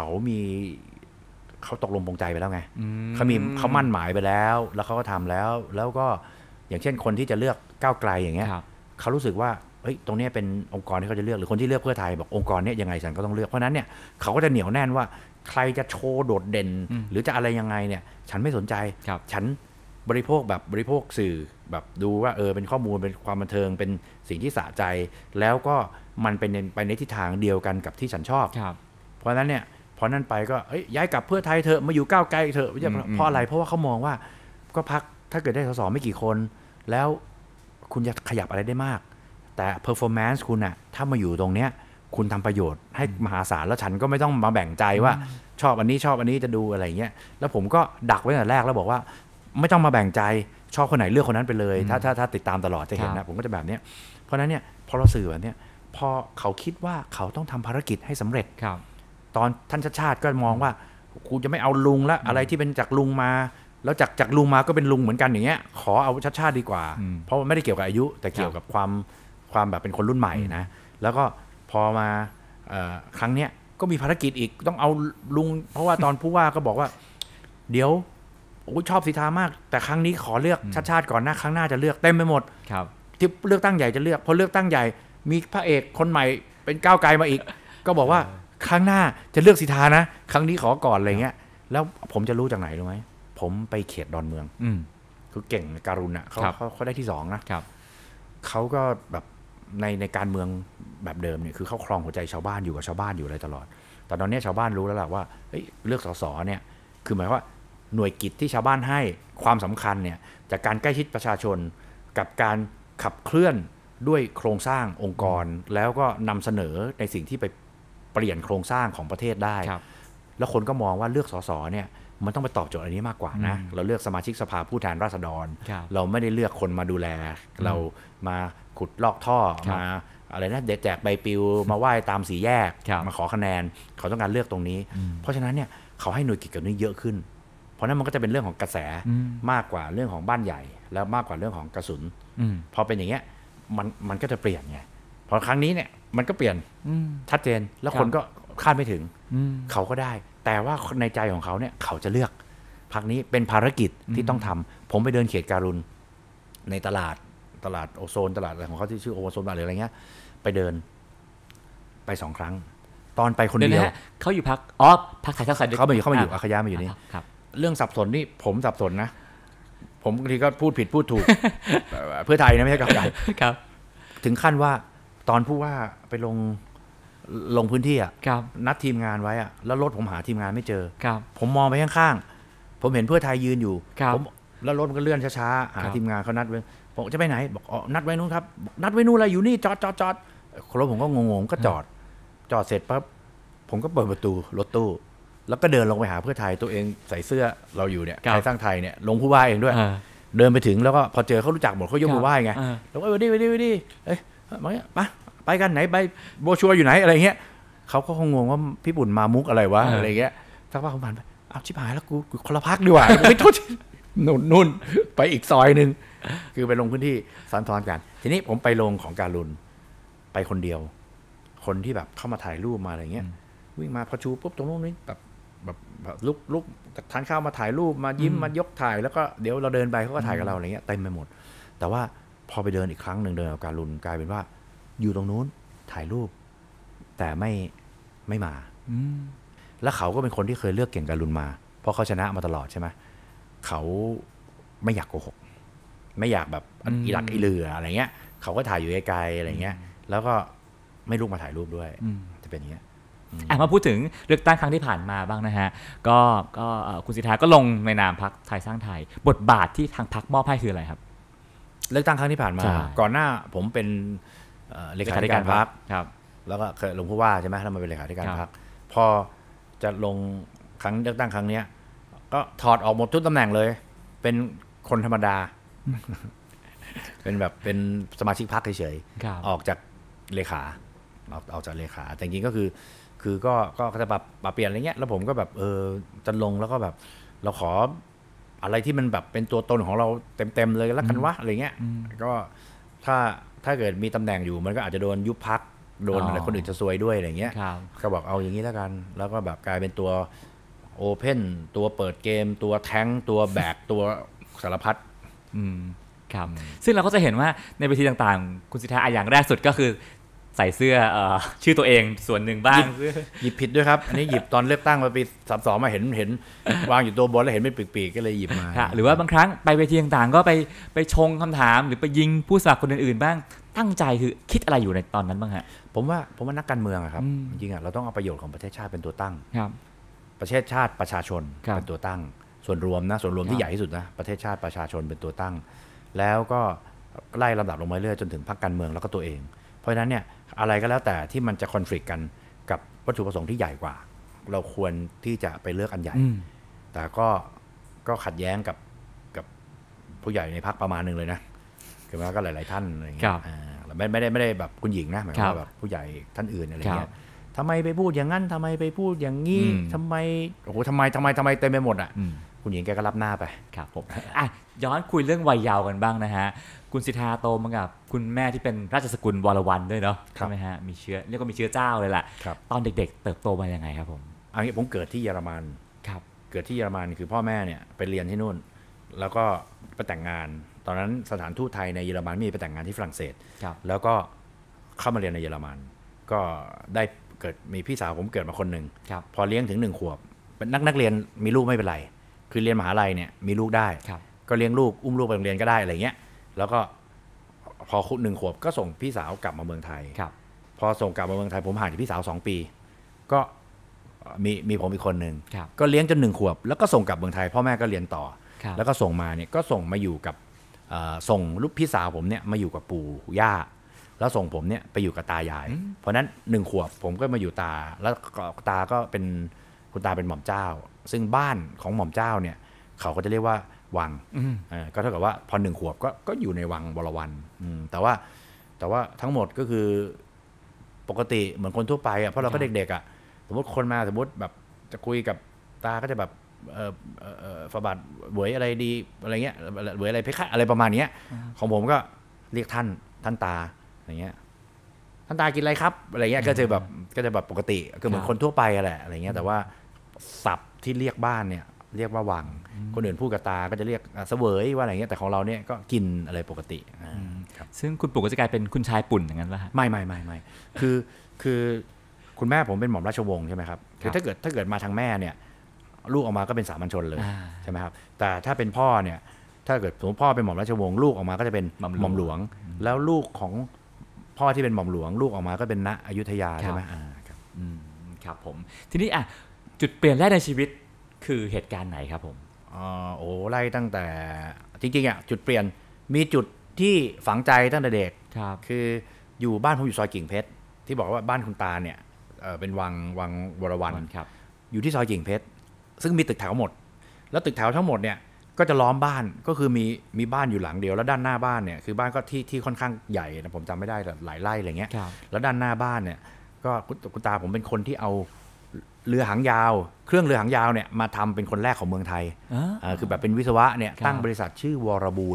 เขาตกลงปรงใจไปแล้วไงเขามั่นหมายไปแล้วเขาก็ทำแล้วก็อย่างเช่นคนที่จะเลือกก้าวไกลอย่างเงี้ยเขารู้สึกว่าเฮ้ยตรงนี้เป็นองค์กรที่เขาจะเลือกหรือคนที่เลือกเพื่อไทยบอกองค์กรนี้ยังไงฉันก็ต้องเลือกเพราะนั้นเนี่ยเขาก็จะเหนียวแน่นว่าใครจะโชว์โดดเด่นหรือจะอะไรยังไงเนี่ยฉันไม่สนใจฉันบริโภคสื่อแบบดูว่าเป็นข้อมูลเป็นความบันเทิงเป็นสิ่งที่สะใจแล้วก็มันเป็นไปในทิศทางเดียวกันกับที่ฉันชอบเพราะฉะนั้นเนี่ยพอนั่นไปก็ย้ายกลับเพื่อไทยเถอะมาอยู่ก้าวไกลเถอะเพราะอะไรเพราะว่าเขามองว่าก็พรรคถ้าเกิดได้ส.ส.ไม่กี่คนแล้วคุณจะขยับอะไรได้มากแต่ performance คุณน่ะถ้ามาอยู่ตรงเนี้ยคุณทำประโยชน์ให้มหาศาลแล้วฉันก็ไม่ต้องมาแบ่งใจว่าชอบอันนี้จะดูอะไรเงี้ยแล้วผมก็ดักไว้ตั้งแต่แรกแล้วบอกว่าไม่ต้องมาแบ่งใจชอบคนไหนเลือกคนนั้นไปเลยถ้าติดตามตลอดจะเห็นนะผมก็จะแบบเนี้ยเพราะนั้นเนี่ยพอเราสื่อแบบเนี้ยพอเขาคิดว่าเขาต้องทำภารกิจให้สำเร็จตอนท่านชาติก็มองว่ากูจะไม่เอาลุงละอะไรที่เป็นจากลุงมาแล้วจากลุงมาก็เป็นลุงเหมือนกันอย่างเงี้ยขอเอาชาติดีกว่าเพราะไม่ได้เกี่ยวกับอายุแต่เกี่ยวกับความแบบเป็นคนรุ่นใหม่นะแล้วก็พอมาครั้งเนี้ยก็มีภารกิจอีกต้องเอาลุงเพราะว่าตอนผู้ว่าก็บอกว่าเดี๋ยวชอบสิทธามากแต่ครั้งนี้ขอเลือกชาติก่อนนะครั้งหน้าจะเลือกเต็มไปหมดที่เลือกตั้งใหญ่จะเลือกพอเลือกตั้งใหญ่มีพระเอกคนใหม่เป็นก้าวไกลมาอีกก็บอกว่าครั้งหน้าจะเลือกสิทธานะครั้งนี้ขอก่อนอะไรเงี้ยแล้วผมจะรู้จากไหนรู้ไหมผมไปเขตดอนเมืองคือเก่งการุณอ่ะเขาได้ที่2นะเขาก็แบบในการเมืองแบบเดิมเนี่ยคือเขาครองหัวใจชาวบ้านอยู่กับชาวบ้านอยู่อะไรตลอดแต่ตอนนี้ชาวบ้านรู้แล้วล่ะว่าเลือกสสเนี่ยคือหมายว่าหน่วยกิจที่ชาวบ้านให้ความสำคัญเนี่ยจากการใกล้ชิดประชาชนกับการขับเคลื่อนด้วยโครงสร้างองค์กรแล้วก็นำเสนอในสิ่งที่ไปเปลี่ยนโครงสร้างของประเทศได้แล้วคนก็มองว่าเลือกสสเนี่ยมันต้องไปตอบโจทย์อันนี้มากกว่านะเราเลือกสมาชิกสภาผู้แทนราษฎรเราไม่ได้เลือกคนมาดูแลเรามาขุดลอกท่อมาอะไรนะแจกใบปลิวมาไหว้ตามสี่แยกมาขอคะแนนเขาต้องการเลือกตรงนี้เพราะฉะนั้นเนี่ยเขาให้หน่วยกิจกับนี้เยอะขึ้นเพราะนั้นมันก็จะเป็นเรื่องของกระแสมากกว่าเรื่องของบ้านใหญ่แล้วมากกว่าเรื่องของกระสุนพอเป็นอย่างเงี้ยมันก็จะเปลี่ยนไงพอครั้งนี้เนี่ยมันก็เปลี่ยนชัดเจนแล้วคนก็คาดไม่ถึงเขาก็ได้แต่ว่าในใจของเขาเนี่ยเขาจะเลือกพรรคนี้เป็นภารกิจที่ต้องทำผมไปเดินเขตการุณในตลาดโอโซนตลาดอะไรของเขาที่ชื่อโอโซนอะไรอะไรเงี้ยไปเดินไป2 ครั้งตอนไปคนเดียวเขาอยู่พรรคพรรคไทยสร้างสรรค์เขามาอยู่อาขยามาอยู่นี่เรื่องสับสนนี่ผมสับสนนะผมบางทีก็พูดผิดพูดถูก เพื่อไทยนะไม่ใช่ก้าวไกลถึงขั้นว่าตอนผู้ว่าไปลงพื้นที่อ่ะนัดทีมงานไว้อ่ะแล้วรถผมหาทีมงานไม่เจอผมมองไปข้างๆผมเห็นเพื่อไทยยืนอยู่ผมแล้วรถมันก็เลื่อนช้าๆหาทีมงานเขานัดไว้ผมจะไปไหนบอกนัดไว้นู้นครับนัดไว้นู้นอะไรอยู่นี่จอดรถผมก็งงๆก็จอดเสร็จปั๊บผมก็เปิดประตูรถตู้แล้วก็เดินลงไปหาเพื่อไทยตัวเองใส่เสื้อเราอยู่เนี่ยไทยสร้างไทยเนี่ยลงผู้ว่าเองด้วยเดินไปถึงแล้วก็พอเจอเขารู้จักหมดเขายกมือไหว้ไงแล้วก็ดีมาไปกันไหนใบโบชัวอยู่ไหนอะไรเงี้ยเขาก็คงงงว่าพี่ปุ่นมามุกอะไรวะอะไรเงี้ยสักพักผมผ่านไปอ้าวชิบหายแล้วกูคนละพักดีกว่าไม่โทษนู่นไปอีกซอยนึงคือไปลงพื้นที่ซ้อนกันทีนี้ผมไปลงของการุณไปคนเดียวคนที่แบบเข้ามาถ่ายรูปมาอะไรเงี้ยวิ่งมาพอชูปุ๊บตรงนู้นนี่แบบลุกทานข้าวมาถ่ายรูปมายิ้มมายกถ่ายแล้วก็เดี๋ยวเราเดินไปเขาก็ถ่ายกับเราอะไรเงี้ยเต็มไปหมดแต่ว่าพอไปเดินอีกครั้งหนึ่งเดินกับการุณกลายเป็นว่าอยู่ตรงนู้นถ่ายรูปแต่ไม่มาแล้วเขาก็เป็นคนที่เคยเลือกเก่งการุณมาเพราะเขาชนะมาตลอดใช่ไหมเขาไม่อยากโกหกไม่อยากแบบอีหลักอีเหลืออะไรเงี้ยเขาก็ถ่ายอยู่ไกลๆอะไรเงี้ยแล้วก็ไม่ลุกมาถ่ายรูปด้วยจะเป็นอย่างเงี้ยมาพูดถึงเลือกตั้งครั้งที่ผ่านมาบ้างนะฮะก็คุณสิทธาก็ลงในนามพรรคไทยสร้างไทยบทบาทที่ทางพรรคมอบให้คืออะไรครับเลือกตั้งครั้งที่ผ่านมาก่อนหน้าผมเป็นเลขาธิการพรรคแล้วก็เคยลงผู้ว่าใช่ไหมแล้วมาเป็นเลขาธิการพรรคพอจะลงครั้งเลือกตั้งครั้งนี้ก็ถอดออกหมดทุกตำแหน่งเลยเป็นคนธรรมดาเป็นแบบเป็นสมาชิกพรรคเฉยๆออกจากเลขาออกจากเลขาแต่จริงๆก็คือก็จะปรับเปลี่ยนอะไรเงี้ยแล้วผมก็แบบจะลงแล้วก็แบบเราขออะไรที่มันแบบเป็นตัวตนของเราเต็มเลยแล้วกันวะอะไรเงี้ยก็ถ้าเกิดมีตำแหน่งอยู่มันก็อาจจะโดนยุบพรรคโดนอะไรคนอื่นจะซวยด้วยอะไรเงี้ยก็บอกเอาอย่างนี้แล้วกันแล้วก็แบบกลายเป็นตัวโอเพนตัวเปิดเกมตัวแทงตัวแบกตัวสารพัดครับซึ่งเราก็จะเห็นว่าในเวทีต่างๆคุณสิทธาอย่างแรกสุดก็คือใส่เสื้อชื่อตัวเองส่วนหนึ่งบ้างหยิบผิดด้วยครับอันนี้หยิบตอนเลือกตั้งมาปี32มาเห็นวางอยู่ตัวบนแล้วเห็นเป็นปีกๆก็เลยหยิบมาหรือว่าบางครั้งไปเวทีต่างๆก็ไปชงคำถามหรือไปยิงผู้สมัครคนอื่นๆบ้างตั้งใจคือคิดอะไรอยู่ในตอนนั้นบ้างฮะผมว่านักการเมืองครับจริงๆเราต้องเอาประโยชน์ของประเทศชาติเป็นตัวตั้งประเทศชาติประชาชนเป็นตัวตั้งส่วนรวมที่ใหญ่ที่สุดนะประเทศชาติประชาชนเป็นตัวตั้งแล้วก็ไล่ลำดับลงมาเรื่อยจนถึงพรรคการเมืองแล้วก็ตัวเองเพราะฉะนั้นเนี่ยอะไรก็แล้วแต่ที่มันจะคอนฟลิกต์กันกับวัตถุประสงค์ที่ใหญ่กว่าเราควรที่จะไปเลือกอันใหญ่แต่ก็ขัดแย้งกับผู้ใหญ่ในพรรคประมาณนึงเลยนะคือว่าก็หลายๆท่านอะไรอย่างเงี้ยไม่ได้แบบคุณหญิงนะหมายความว่าแบบผู้ใหญ่ท่านอื่นอะไรเงี้ยทำไมไปพูดอย่างนั้นทำไมไปพูดอย่างนี้ทำไมโอ้โหทำไมเต็มไปหมดอ่ะคุณหญิงแกก็รับหน้าไปครับผมย้อนคุยเรื่องวัยเยาว์กันบ้างนะฮะคุณสิทธาโตมากับคุณแม่ที่เป็นราชสกุลวรวรรณด้วยเนาะใช่ไหมฮะมีเชื้อเรียกว่ามีเชื้อเจ้าเลยแหละตอนเด็กๆเติบโตมายังไงครับผมอันนี้ผมเกิดที่เยอรมันครับเกิดที่เยอรมันคือพ่อแม่เนี่ยไปเรียนที่นู่นแล้วก็ไปแต่งงานตอนนั้นสถานทูตไทยในเยอรมันมีไปแต่งงานที่ฝรั่งเศสแล้วก็เข้ามาเรียนในเยอรมันก็ได้เกิดมีพี่สาวผมเกิดมาคนหนึ่งพอเลี้ยงถึง1 ขวบเป็นนักเรียนมีลูกไม่เป็นไรคือเรียนมหาลัยเนี่ยมีลูกได้ก็เลี้ยงลูกอุ้มลูกไปโรงเรียนก็ได้อะไรเงี้ยแล้วก็พอ1 ขวบก็ส่งพี่สาวกลับมาเมืองไทยพอส่งกลับมาเมืองไทยผมห่างจากพี่สาว2 ปีก็มีผมอีกคนหนึ่งก็เลี้ยงจน1 ขวบแล้วก็ส่งกลับเมืองไทยพ่อแม่ก็เรียนต่อแล้วก็ส่งมาเนี่ยก็ส่งมาอยู่กับส่งลูกพี่สาวผมเนี่ยมาอยู่กับปู่ย่าแล้วส่งผมเนี่ยไปอยู่กับตายายเพราะนั้น1 ขวบผมก็มาอยู่ตาแล้วตาก็เป็นคุณตาเป็นหม่อมเจ้าซึ่งบ้านของหม่อมเจ้าเนี่ยเขาก็จะเรียกว่าวังก็เท่ากับว่าพอ1 ขวบก็อยู่ในวังวรวรรณแต่ว่าทั้งหมดก็คือปกติเหมือนคนทั่วไปอ่ะเพราะเราก็เด็กๆอ่ะสมมติคนมาสมมติแบบจะคุยกับตาก็จะแบบฝาบาทเหวยอะไรดีอะไรเงี้ยเหวยอะไรเพคะอะไรประมาณนี้ของผมก็เรียกท่านตาอะไรเงี้ยท่านตากินอะไรครับอะไรเงี้ยก็จะแบบปกติก็เหมือนคนทั่วไปแหละอะไรเงี้ยแต่ว่าศัพท์ที่เรียกบ้านเนี่ยเรียกว่าวังคนอื่นพูดกับตาก็จะเรียกเสวยว่าอะไรเงี้ยแต่ของเราเนี่ยก็กินอะไรปกติซึ่งคุณปู่ก็จะกลายเป็นคุณชายปุ่นอย่างนั้นป่ะไม่คือคุณแม่ผมเป็นหม่อมราชวงศ์ใช่ไหมครับคือถ้าเกิดมาทางแม่เนี่ยลูกออกมาก็เป็นสามัญชนเลยใช่ไหมครับแต่ถ้าเป็นพ่อเนี่ยถ้าเกิดสมมติพ่อเป็นหม่อมราชวงศ์ลูกออกมาก็จะเป็นหม่อมหลวงแล้วลูกของพ่อที่เป็นหม่อมหลวงลูกออกมาก็เป็นณอยุธยาใช่ไหมครับผมทีนี้จุดเปลี่ยนแรกในชีวิตคือเหตุการณ์ไหนครับผมไล่ตั้งแต่จริงๆจุดเปลี่ยนมีจุดที่ฝังใจตั้งแต่เด็กคืออยู่บ้านผมอยู่ซอยกิ่งเพชรที่บอกว่าบ้านคุณตาเนี่ยเป็นวังวรวรรณอยู่ที่ซอยกิ่งเพชรซึ่งมีตึกแถวหมดแล้วตึกแถวทั้งหมดเนี่ยก็จะล้อมบ้านก็คือมีบ้านอยู่หลังเดียวแล้วด้านหน้าบ้านเนี่ยคือบ้านก็ที่ค่อนข้างใหญ่นะผมจำไม่ได้แต่หลายไร่อะไรเงี้ยแล้วด้านหน้าบ้านเนี่ยก็คุณตาผมเป็นคนที่เอาเรือหางยาวเครื่องเรือหางยาวเนี่ยมาทำเป็นคนแรกของเมืองไทยคือแบบเป็นวิศวะเนี่ยตั้งบริษัทชื่อวรบูรณ์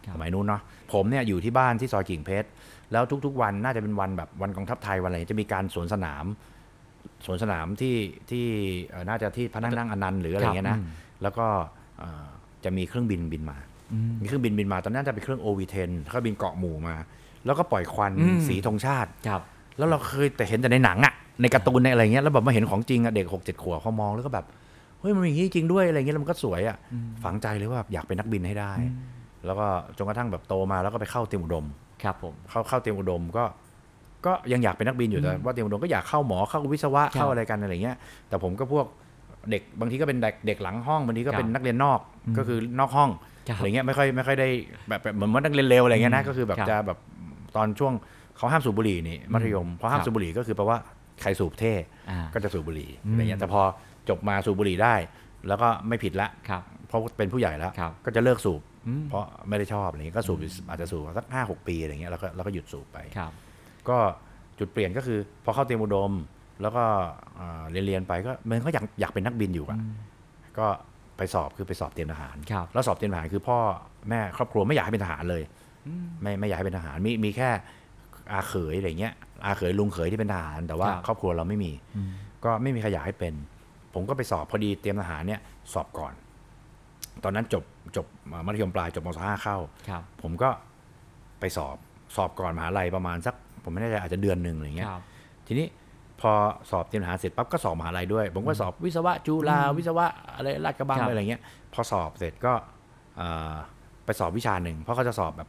สมัยนู้นเนาะผมเนี่ยอยู่ที่บ้านที่ซอยกิ่งเพชรแล้วทุกๆวันน่าจะเป็นวันแบบวันกองทัพไทยวันอะไรจะมีการสวนสนามที่น่าจะที่พระนั่งอนันต์หรืออะไรเงี้ยนะแล้วก็จะมีเครื่องบินมามีเครื่องบินมาตอนนั้นจะเป็นเครื่อง OV-10 เขาบินเกาะหมู่มาแล้วก็ปล่อยควันสีธงชาติแล้วเราเคยแต่เห็นแต่ในหนังอะในการ์ตูนในอะไรเงี้ยแล้วแบบมาเห็นของจริงอะเด็ก 6-7 ขวบเขามองแล้วก็แบบเฮ้ยมันมีอย่างนี้จริงด้วยอะไรเงี้ยแล้วมันก็สวยอะฝังใจเลยว่าอยากเป็นนักบินให้ได้แล้วก็จนกระทั่งแบบโตมาแล้วก็ไปเข้าเตรียมอุดมครับผมเข้าเตรียมอุดมก็ยังอยากเป็นนักบินอยู่แต่ว่าเตรียมอุดมก็อยากเข้าหมอเข้าวิศวะเข้าอะไรกันอะไรเงี้ยแต่ผมก็พวกเด็กบางทีก็เป็นเด็กหลังห้องบางทีก็เป็นนักเรียนนอกก็คือนอกห้องอะไรเงี้ยไม่ค่อยได้แบบเหมือนว่านักเรียนเลวอะไรเงี้ยนะก็คือแบบจะแบบตอนช่วงเขาห้ามสูบบุหรี่นี่มัธยมพอห้ามสูบบุหรี่ก็คือแปลว่าใครสูบเท่ก็จะสูบบุหรี่อะไรเงี้ยแต่พอจบมาสูบบุหรี่ได้แล้วก็ไม่ผิดละเพราะเป็นผู้ใหญ่แล้วก็จะเลิกสูบเพราะไม่ได้ชอบอะไรเงี้ยก็สูบอาจจะสูบสัก 5-6 ปีอะไรเงี้ยแล้วก็หยุดสูบไปก็จุดเปลี่ยนก็คือพอเข้าเตรียมอุดมแล้วก็เรียนไปก็มันก็อยากเป็นนักบินอยู่อ่ะก็ไปสอบคือไปสอบเตรียมทหารแล้วสอบเตรียมทหารคือพ่อแม่ครอบครัวไม่อยากให้เป็นทหารเลยไม่อยากให้เป็นทหารมีแค่อาเขยอะไรเงี้ยอาเขยลุงเขยที่เป็นทหารแต่ว่าครอบครัวเราไม่มีก็ไม่มีใครอยากให้เป็นผมก็ไปสอบพอดีเตรียมทหารเนี่ยสอบก่อนตอนนั้นจบมัธยมปลายจบม.5 เข้าผมก็ไปสอบก่อนมหาลัยประมาณสักผมไม่แน่ใจอาจจะเดือนนึงอะไรเงี้ยทีนี้พอสอบเตรียมทหารเสร็จปั๊บก็สอบมหาลัยด้วยผมก็สอบวิศวะจุฬาวิศวะอะไรลาดกระบังอะไรเงี้ยพอสอบเสร็จก็ไปสอบวิชาหนึ่งเพราะเขาจะสอบแบบ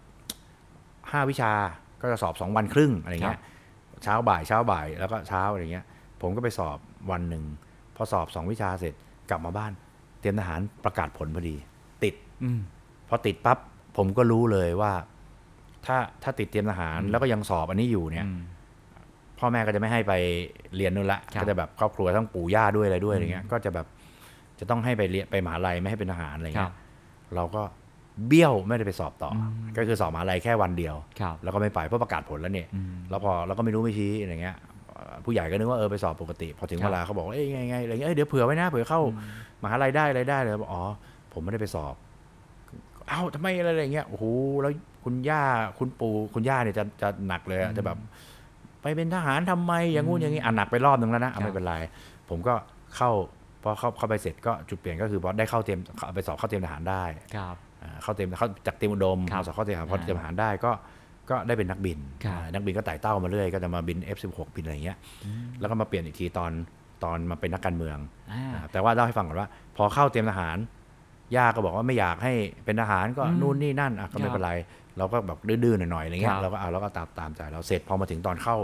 5วิชาก็จะสอบ2 วันครึ่งอะไรเงี้ยเช้าบ่ายแล้วก็เช้าอะไรเงี้ยผมก็ไปสอบวันหนึ่งพอสอบ2 วิชาเสร็จกลับมาบ้านเตรียมทหารประกาศผลพอดีติดพอติดปั๊บผมก็รู้เลยว่าถ้าติดเตรียมทหารแล้วก็ยังสอบอันนี้อยู่เนี่ยพ่อแม่ก็จะไม่ให้ไปเรียนนู่นละก็จะแบบครอบครัวทั้งปู่ย่าด้วยอะไรด้วยอะไรเงี้ยก็จะแบบจะต้องให้ไปเรียนไปมหาลัยไม่ให้เป็นทหารอะไรเงี้ยเราก็เบี้ยวไม่ได้ไปสอบต่อก็คือสอบมหาลัยแค่วันเดียวแล้วก็ไม่ไปเพราะประกาศผลแล้วเนี่ยแล้วพอเราก็ไม่รู้ไม่ชี้อะไรเงี้ยผู้ใหญ่ก็นึกว่าไปสอบปกติพอถึงเวลาเขาบอกเอ้ยไงอะไรเงี้ยเดี๋ยวเผื่อไว้นะเผื่อเข้ามหาลัยได้อะไรได้เลยอ๋อผมไม่ได้ไปสอบเอ้าทำไมอะไรเงี้ยโอ้โหแล้วคุณย่าคุณปู่คุณย่าเนี่ยจะหนักเลยจะแบบไปเป็นทหารทำไมอย่างงู้นอย่างนี้หนักไปรอบนึงแล้วนะไม่เป็นไรผมก็เข้าพอเข้าไปเสร็จก็จุดเปลี่ยนก็คือพอได้เข้าเตรียมไปสอบเข้าเตรียมทหารได้เข้าจากเตรียมอุดมสอบเข้าเตรียมทหารพอเตรียมทหารได้ก็ได้เป็นนักบินก็ไต่เต้ามาเรื่อยก็จะมาบิน F16 บินอะไรเงี้ยแล้วก็มาเปลี่ยนอีกทีตอนมาเป็นนักการเมืองแต่ว่าเล่าให้ฟังก่อนว่าพอเข้าเตรียมทหารย่าก็บอกว่าไม่อยากให้เป็นทหารก็นู่นนี่นั่นก็ไม่เป็นไรเราก็แบบดื้อๆหน่อยๆอะไรเงี้ยเราก็ตามใจเราเสร็จพอมาถึงตอนเข้า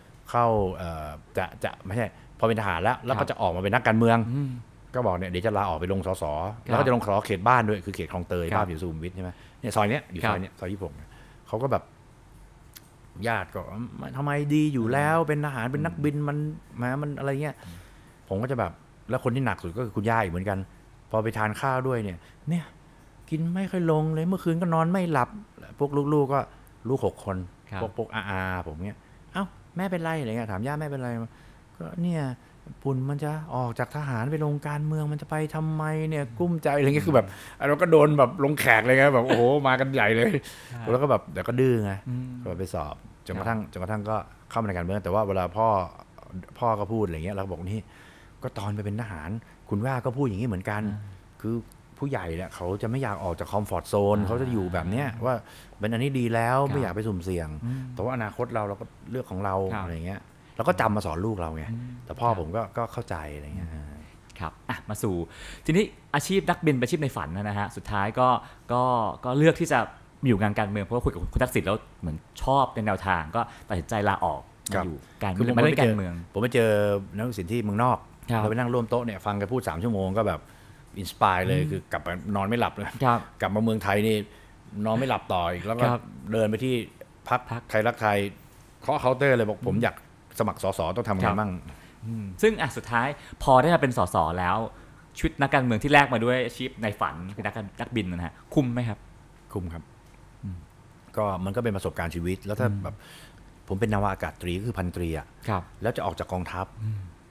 จะไม่ใช่พอเป็นทหารแล้วก็จะออกมาเป็นนักการเมืองก็บอกเนี่ยเดี๋ยวจะลาออกไปลงสสแล้วก็จะลงสสเขตบ้านด้วยคือเขตคลองเตยบ้านอยู่สุขุมวิทใช่ไหมเนี่ยซอยเนี้ยอยู่ซอยเนี้ยซอย26เขาก็แบบญาติก็ทำไมดีอยู่แล้วเป็นทหารเป็นนักบินมันอะไรเงี้ยผมก็จะแบบแล้วคนที่หนักสุดก็คือคุณย่าอีกเหมือนกันพอไปทานข้าวด้วยเนี่ยกินไม่ค่อยลงเลยเมื่อคืนก็นอนไม่หลับพวกลูกๆก็ลูก6 คนพวกอาผมเนี้ยเอ้าแม่เป็นไรอะไรเงี้ยถามย่าแม่เป็นไรก็เนี่ยปุ่นมันจะออกจากทหารไปลงการเมืองมันจะไปทำไมเนี่ยกุ้มใจอะไรเงี้ยคือแบบเราก็โดนแบบลงแขกเลยไงแบบโอ้โหมากันใหญ่เลยแล้วก็แบบแต่ก็ดื้อไงก็ไปสอบจนกระทั่งก็เข้ามาในการเมืองแต่ว่าเวลาพ่อก็พูดอะไรเงี้ยเราก็บอกนี่ก็ตอนไปเป็นทหารคุณว่าก็พูดอย่างนี้เหมือนกันคือผู้ใหญ่เนี่ยเขาจะไม่อยากออกจากคอมฟอร์ตโซนเขาจะอยู่แบบเนี้ยว่าเป็นอันนี้ดีแล้วไม่อยากไปสุ่มเสี่ยงแต่ว่าอนาคตเราก็เลือกของเราอะไรเงี้ยเราก็จำมาสอนลูกเราไงแต่พ่อผมก็เข้าใจอะไรเงี้ยครับมาสู่ทีนี้อาชีพนักบินเป็นอาชีพในฝันนะฮะสุดท้ายก็เลือกที่จะอยู่งานการเมืองเพราะว่าคุยกับคุณทักษิณแล้วเหมือนชอบในแนวทางก็ตัดสินใจลาออกมาอยู่การเมืองมาเล่นการเมืองผมไปเจอนักทักษิณที่เมืองนอกเราไปนั่งร่วมโต๊ะเนี่ยฟังแกพูด3 ชั่วโมงก็แบบอินสปายเลยคือกลับไปนอนไม่หลับเลยกลับมาเมืองไทยนี่นอนไม่หลับต่ออีกแล้วก็เดินไปที่พรรคไทยรักไทยเคาะเคาน์เตอร์เลยบอกผมอยากสมัครสสต้องทำไงบ้างซึ่งสุดท้ายพอได้มาเป็นสสแล้วชีวิตนักการเมืองที่แลกมาด้วยอาชีพในฝันคือนักบินนะฮะคุ้มไหมครับคุ้มครับก็มันก็เป็นประสบการณ์ชีวิตแล้วถ้าแบบผมเป็นนาวาอากาศตรีก็คือพันตรีอ่ะแล้วจะออกจากกองทัพ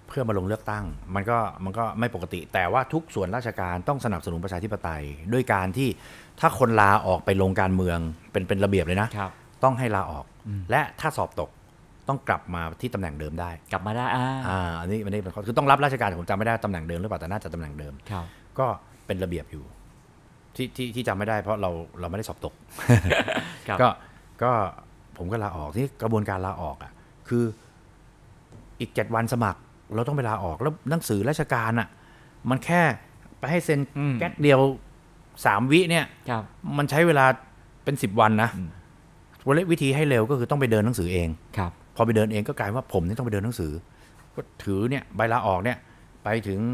เพื่อมาลงเลือกตั้งมันก็ไม่ปกติ แต่ว่าทุกส่วนราชการต้องสนับสนุนประชาธิปไตยด้วยการที่ถ้าคนลาออกไปลงการเมืองเป็นระเบียบเลยนะต้องให้ลาออกและถ้าสอบตกต้องกลับมาที่ตำแหน่งเดิมได้กลับมาได้อันนี้เป็นคือต้องรับราชการผมจำไม่ได้ตำแหน่งเดิมหรือเปล่าแต่น่าจะตำแหน่งเดิมก็เป็นระเบียบอยู่ที่จำไม่ได้เพราะเราไม่ได้สอบตก ก็ผมก็ลาออกที่กระบวนการลาออกอ่ะคืออีก7 วันสมัครเราต้องไปลาออกแล้วหนังสือราชการอ่ะมันแค่ไปให้เซ็นแก๊กเดียว3 วิเนี่ยมันใช้เวลาเป็น10 วันนะวิธีให้เร็วก็คือต้องไปเดินหนังสือเองพอไปเดินเองก็กลายว่าผมนี่ต้องไปเดินหนังสือก็ถือเนี่ยใบลาออกเนี่ยไปถึง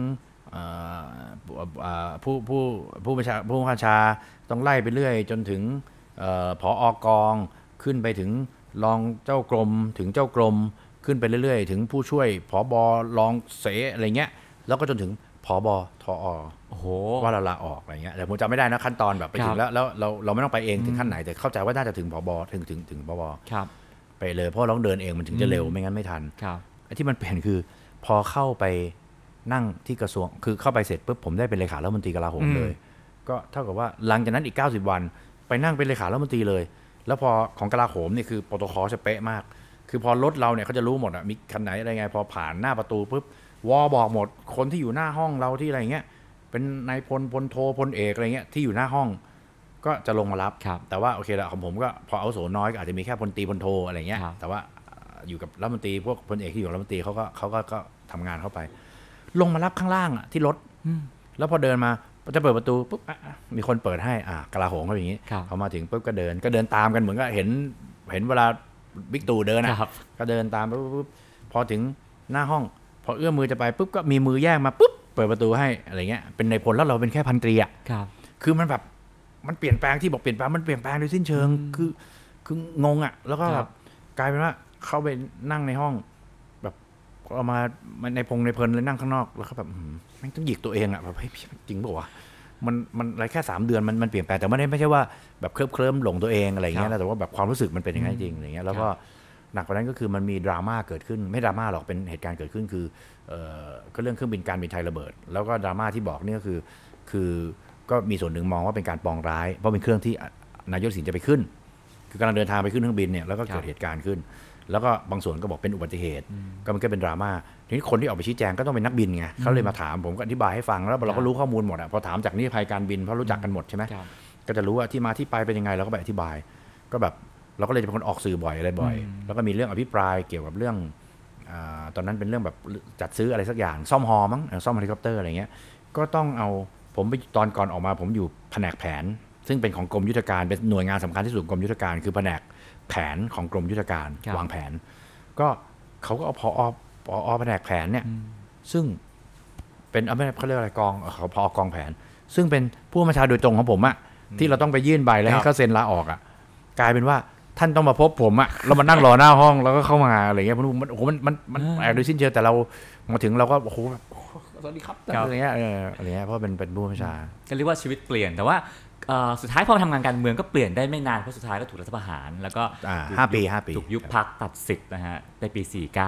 ผู้บัญชาต้องไล่ไปเรื่อยจนถึงผอกองขึ้นไปถึงรองเจ้ากรมถึงเจ้ากรมขึ้นไปเรื่อยๆถึงผู้ช่วยผบรองเสอะไรเงี้ยแล้วก็จนถึงผบทอว่าเราลาออกอะไรเงี้ยแต่ผมจำไม่ได้นะขั้นตอนแบบไปถึงแล้วเราไม่ต้องไปเองถึงขั้นไหนแต่เข้าใจว่าน่าจะถึงผบถึงผบไปเลยเพราะเราต้องเดินเองมันถึงจะเร็วไม่งั้นไม่ทันไอ้ที่มันเปลี่ยนคือพอเข้าไปนั่งที่กระทรวงคือเข้าไปเสร็จปุ๊บผมได้เป็นเลขารัฐมนตรีกลาโหมเลยก็เท่ากับว่าหลังจากนั้นอีก90 วันไปนั่งเป็นเลขารัฐมนตรีเลยแล้วพอของกลาโหมเนี่ยคือโปรโตคอลจะเป๊ะมากคือพอรถเราเนี่ยเขาจะรู้หมดอ่ะมีคันไหนอะไรไงพอผ่านหน้าประตูปุ๊บบอกหมดคนที่อยู่หน้าห้องเราที่อะไรเงี้ยเป็นนายพลโทพลเอกอะไรเงี้ยที่อยู่หน้าห้องก็จะลงมารับแต่ว่าโอเคละของผมก็พออาวุโสน้อยก็อาจจะมีแค่พลตรีพลโทอะไรเงี้ยแต่ว่าอยู่กับรัฐมนตรีพวกพลเอกที่อยู่รัฐมนตรีเขาก็ทำงานเข้าไปลงมารับข้างล่างอ่ะที่รถแล้วพอเดินมาจะเปิดประตูปุ๊บมีคนเปิดให้กลาโหมเขาอย่างนี้เขามาถึงปุ๊บก็เดินตามกันเหมือนก็เห็นเวลาบิ๊กตู่เดินนะก็เดินตามปุ๊บพอถึงหน้าห้องพอเอื้อมมือจะไปปุ๊บก็มีมือแยกมาปุ๊บเปิดประตูให้อะไรเงี้ยเป็นนายพลแล้วเราเป็นแค่พันตรีอ่ะคือมันแบบมันเปลี่ยนแปลงที่บอกเปลี่ยนแปลงมันเปลี่ยนแปลงโดยสิ้นเชิงคืองงอ่ะแล้วก็แบบกลายเป็นว่าเข้าไปนั่งในห้องแบบเอามาในเพลินเลยนั่งข้างนอกแล้วก็แบบมันต้องหยิกตัวเองอ่ะแบบเฮ้ยจริงป่าววะมันอะไรแค่3 เดือนมันเปลี่ยนแปลงแต่ไม่ใช่ว่าแบบเคลิ้มหลงตัวเองอะไรเงี้ยแต่ว่าแบบความรู้สึกมันเป็นอย่างนั้นจริงอะไรเงี้ยแล้วก็หนักกว่านั้นก็คือมันมีดราม่าเกิดขึ้นไม่ดราม่าหรอกเป็นเหตุการณ์เกิดขึ้นคือก็เรื่องเครื่องบินการบินไทยระเบิดแล้วก็ดราม่าที่บอกนี่ก็คือก็มีส่วนหนึ่งมองว่าเป็นการปองร้ายเพราะเป็นเครื่องที่นายกทักษิณจะไปขึ้นคือกำลังเดินทางไปขึ้นเครื่องบินเนี่ยแล้วก็เกิดเหตุการณ์ขึ้นแล้วก็บางส่วนก็บอกเป็นอุบัติเหตุก็มันก็เป็นดราม่าทีนี้คนที่ออกไปชี้แจงก็ต้องเป็นนักบินไงเขาเลยมาถามผมก็อธิบายให้ฟังแล้วเราก็รู้ข้อมูลหมดอ่ะพอถามจากนิติภัยการบินเพราะรู้จักกันหมดใช่ไหมก็จะรู้ว่าที่มาที่ไปเป็นยังไงเราก็ไปอธิบายก็แบบเราก็เลยจะเป็นคนออกสื่อบ่อยอะไรบ่อยแล้วก็มีเรื่องอภิปรายเกี่ยวกับเรื่องตอนนั้นเป็นเรื่องแบบจัดซื้ออะไรสักอย่างซ่อมฮอมั้งซ่อมเฮลิคอปเตอร์อะไรเงี้ยก็ต้องเอาผมไปตอนก่อนออกมาผมอยู่แผนกแผนซึ่งเป็นของกรมยุทธการเป็นหน่วยงานสำคัญที่สุดกรมยุทธการคือแผนกแผนของกรมยุทธการวางแผนก็เขาก็เอาผอแผนกแผนเนี่ยซึ่งเป็นเขาเรียกอะไรกองเขาผอกองแผนซึ่งเป็นผู้บัญชาโดยตรงของผมอะที่เราต้องไปยื่นใบแล้วให้เขาเซ็นลาออกอะกลายเป็นว่าท่านต้องมาพบผมอะเรามานั่งรอหน้าห้องแล้วก็เข้ามาอะไรเงี้ยมันโอ้โหมันแอบโดยสิ้นเชิงแต่เรามาถึงเราก็โอ้โหสวัสดีครับอะไรเงี้ยอะไรเงี้ยเพราะเป็นผู้บัญชาก็เรียกว่าชีวิตเปลี่ยนแต่ว่าสุดท้ายพอทำงานการเมืองก็เปลี่ยนได้ไม่นานเพราะสุดท้ายก็ถูกรัฐประหารแล้วก็ 5 ปีถูกยุบพรรคตัดสิทธิ์นะฮะในปี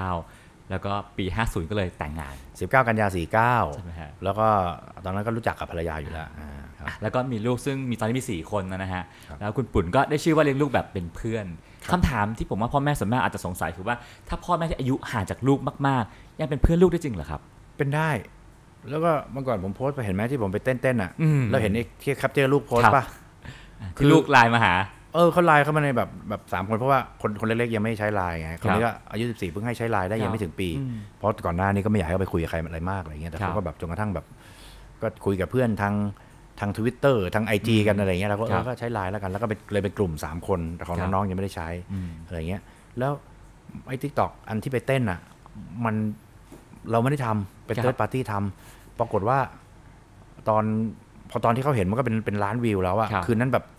49แล้วก็ปี50ก็เลยแต่งงาน 19 กันยา49ใช่ไหมฮะแล้วก็ตอนนั้นก็รู้จักกับภรรยาอยู่แล้วแล้วก็มีลูกซึ่งมีตอนนี้มี4 คนนะฮะแล้วคุณปุ่นก็ได้ชื่อว่าเลี้ยงลูกแบบเป็นเพื่อนคำถามที่ผมว่าพ่อแม่ส่วนมากอาจจะสงสัยคือว่าถ้าพ่อแม่ที่อายุห่างจากลูกมากๆยังเป็นเพื่อนลูกได้จริงเหรอครับเป็นได้แล้วก็เมื่อก่อนผมโพสต์ไปเห็นไหมที่ผมไปเต้นอ่ะแล้วเห็นไอ้ที่แคปเจอร์ลูกโพสต์ป่ะคือลูกไลน์มาหาเขาไลน์เข้ามาในแบบ3 คนเพราะว่าคนเล็กๆยังไม่ใช้ไลน์ไงคนนี้ก็อายุ14เพิ่งให้ใช้ไลน์ได้ยังไม่ถึงปีเพราะก่อนหน้านี้ก็ไม่อยากให้เขาไปคุยกับใครอะไรมากอะไรเงี้ยแต่เขาก็แบบจนกระทั่งแบบก็คุยกับเพื่อนทาง Twitter ทาง IG กันอะไรเงี้ยแล้วก็ใช้ไลน์แล้วกันแล้วก็เลยเป็นกลุ่ม3 คนแต่ของน้องๆยังไม่ได้ใช้อะไรเงี้ยแล้วไอ้ TikTok อันที่ไปเต้นอ่ะมันเราไม่ได้ทำเป็นthird partyทำปรากฏว่าตอนที่เขาเห็นมันก็เป็นล้านวิวแล้วอะคืนนั้นแบบ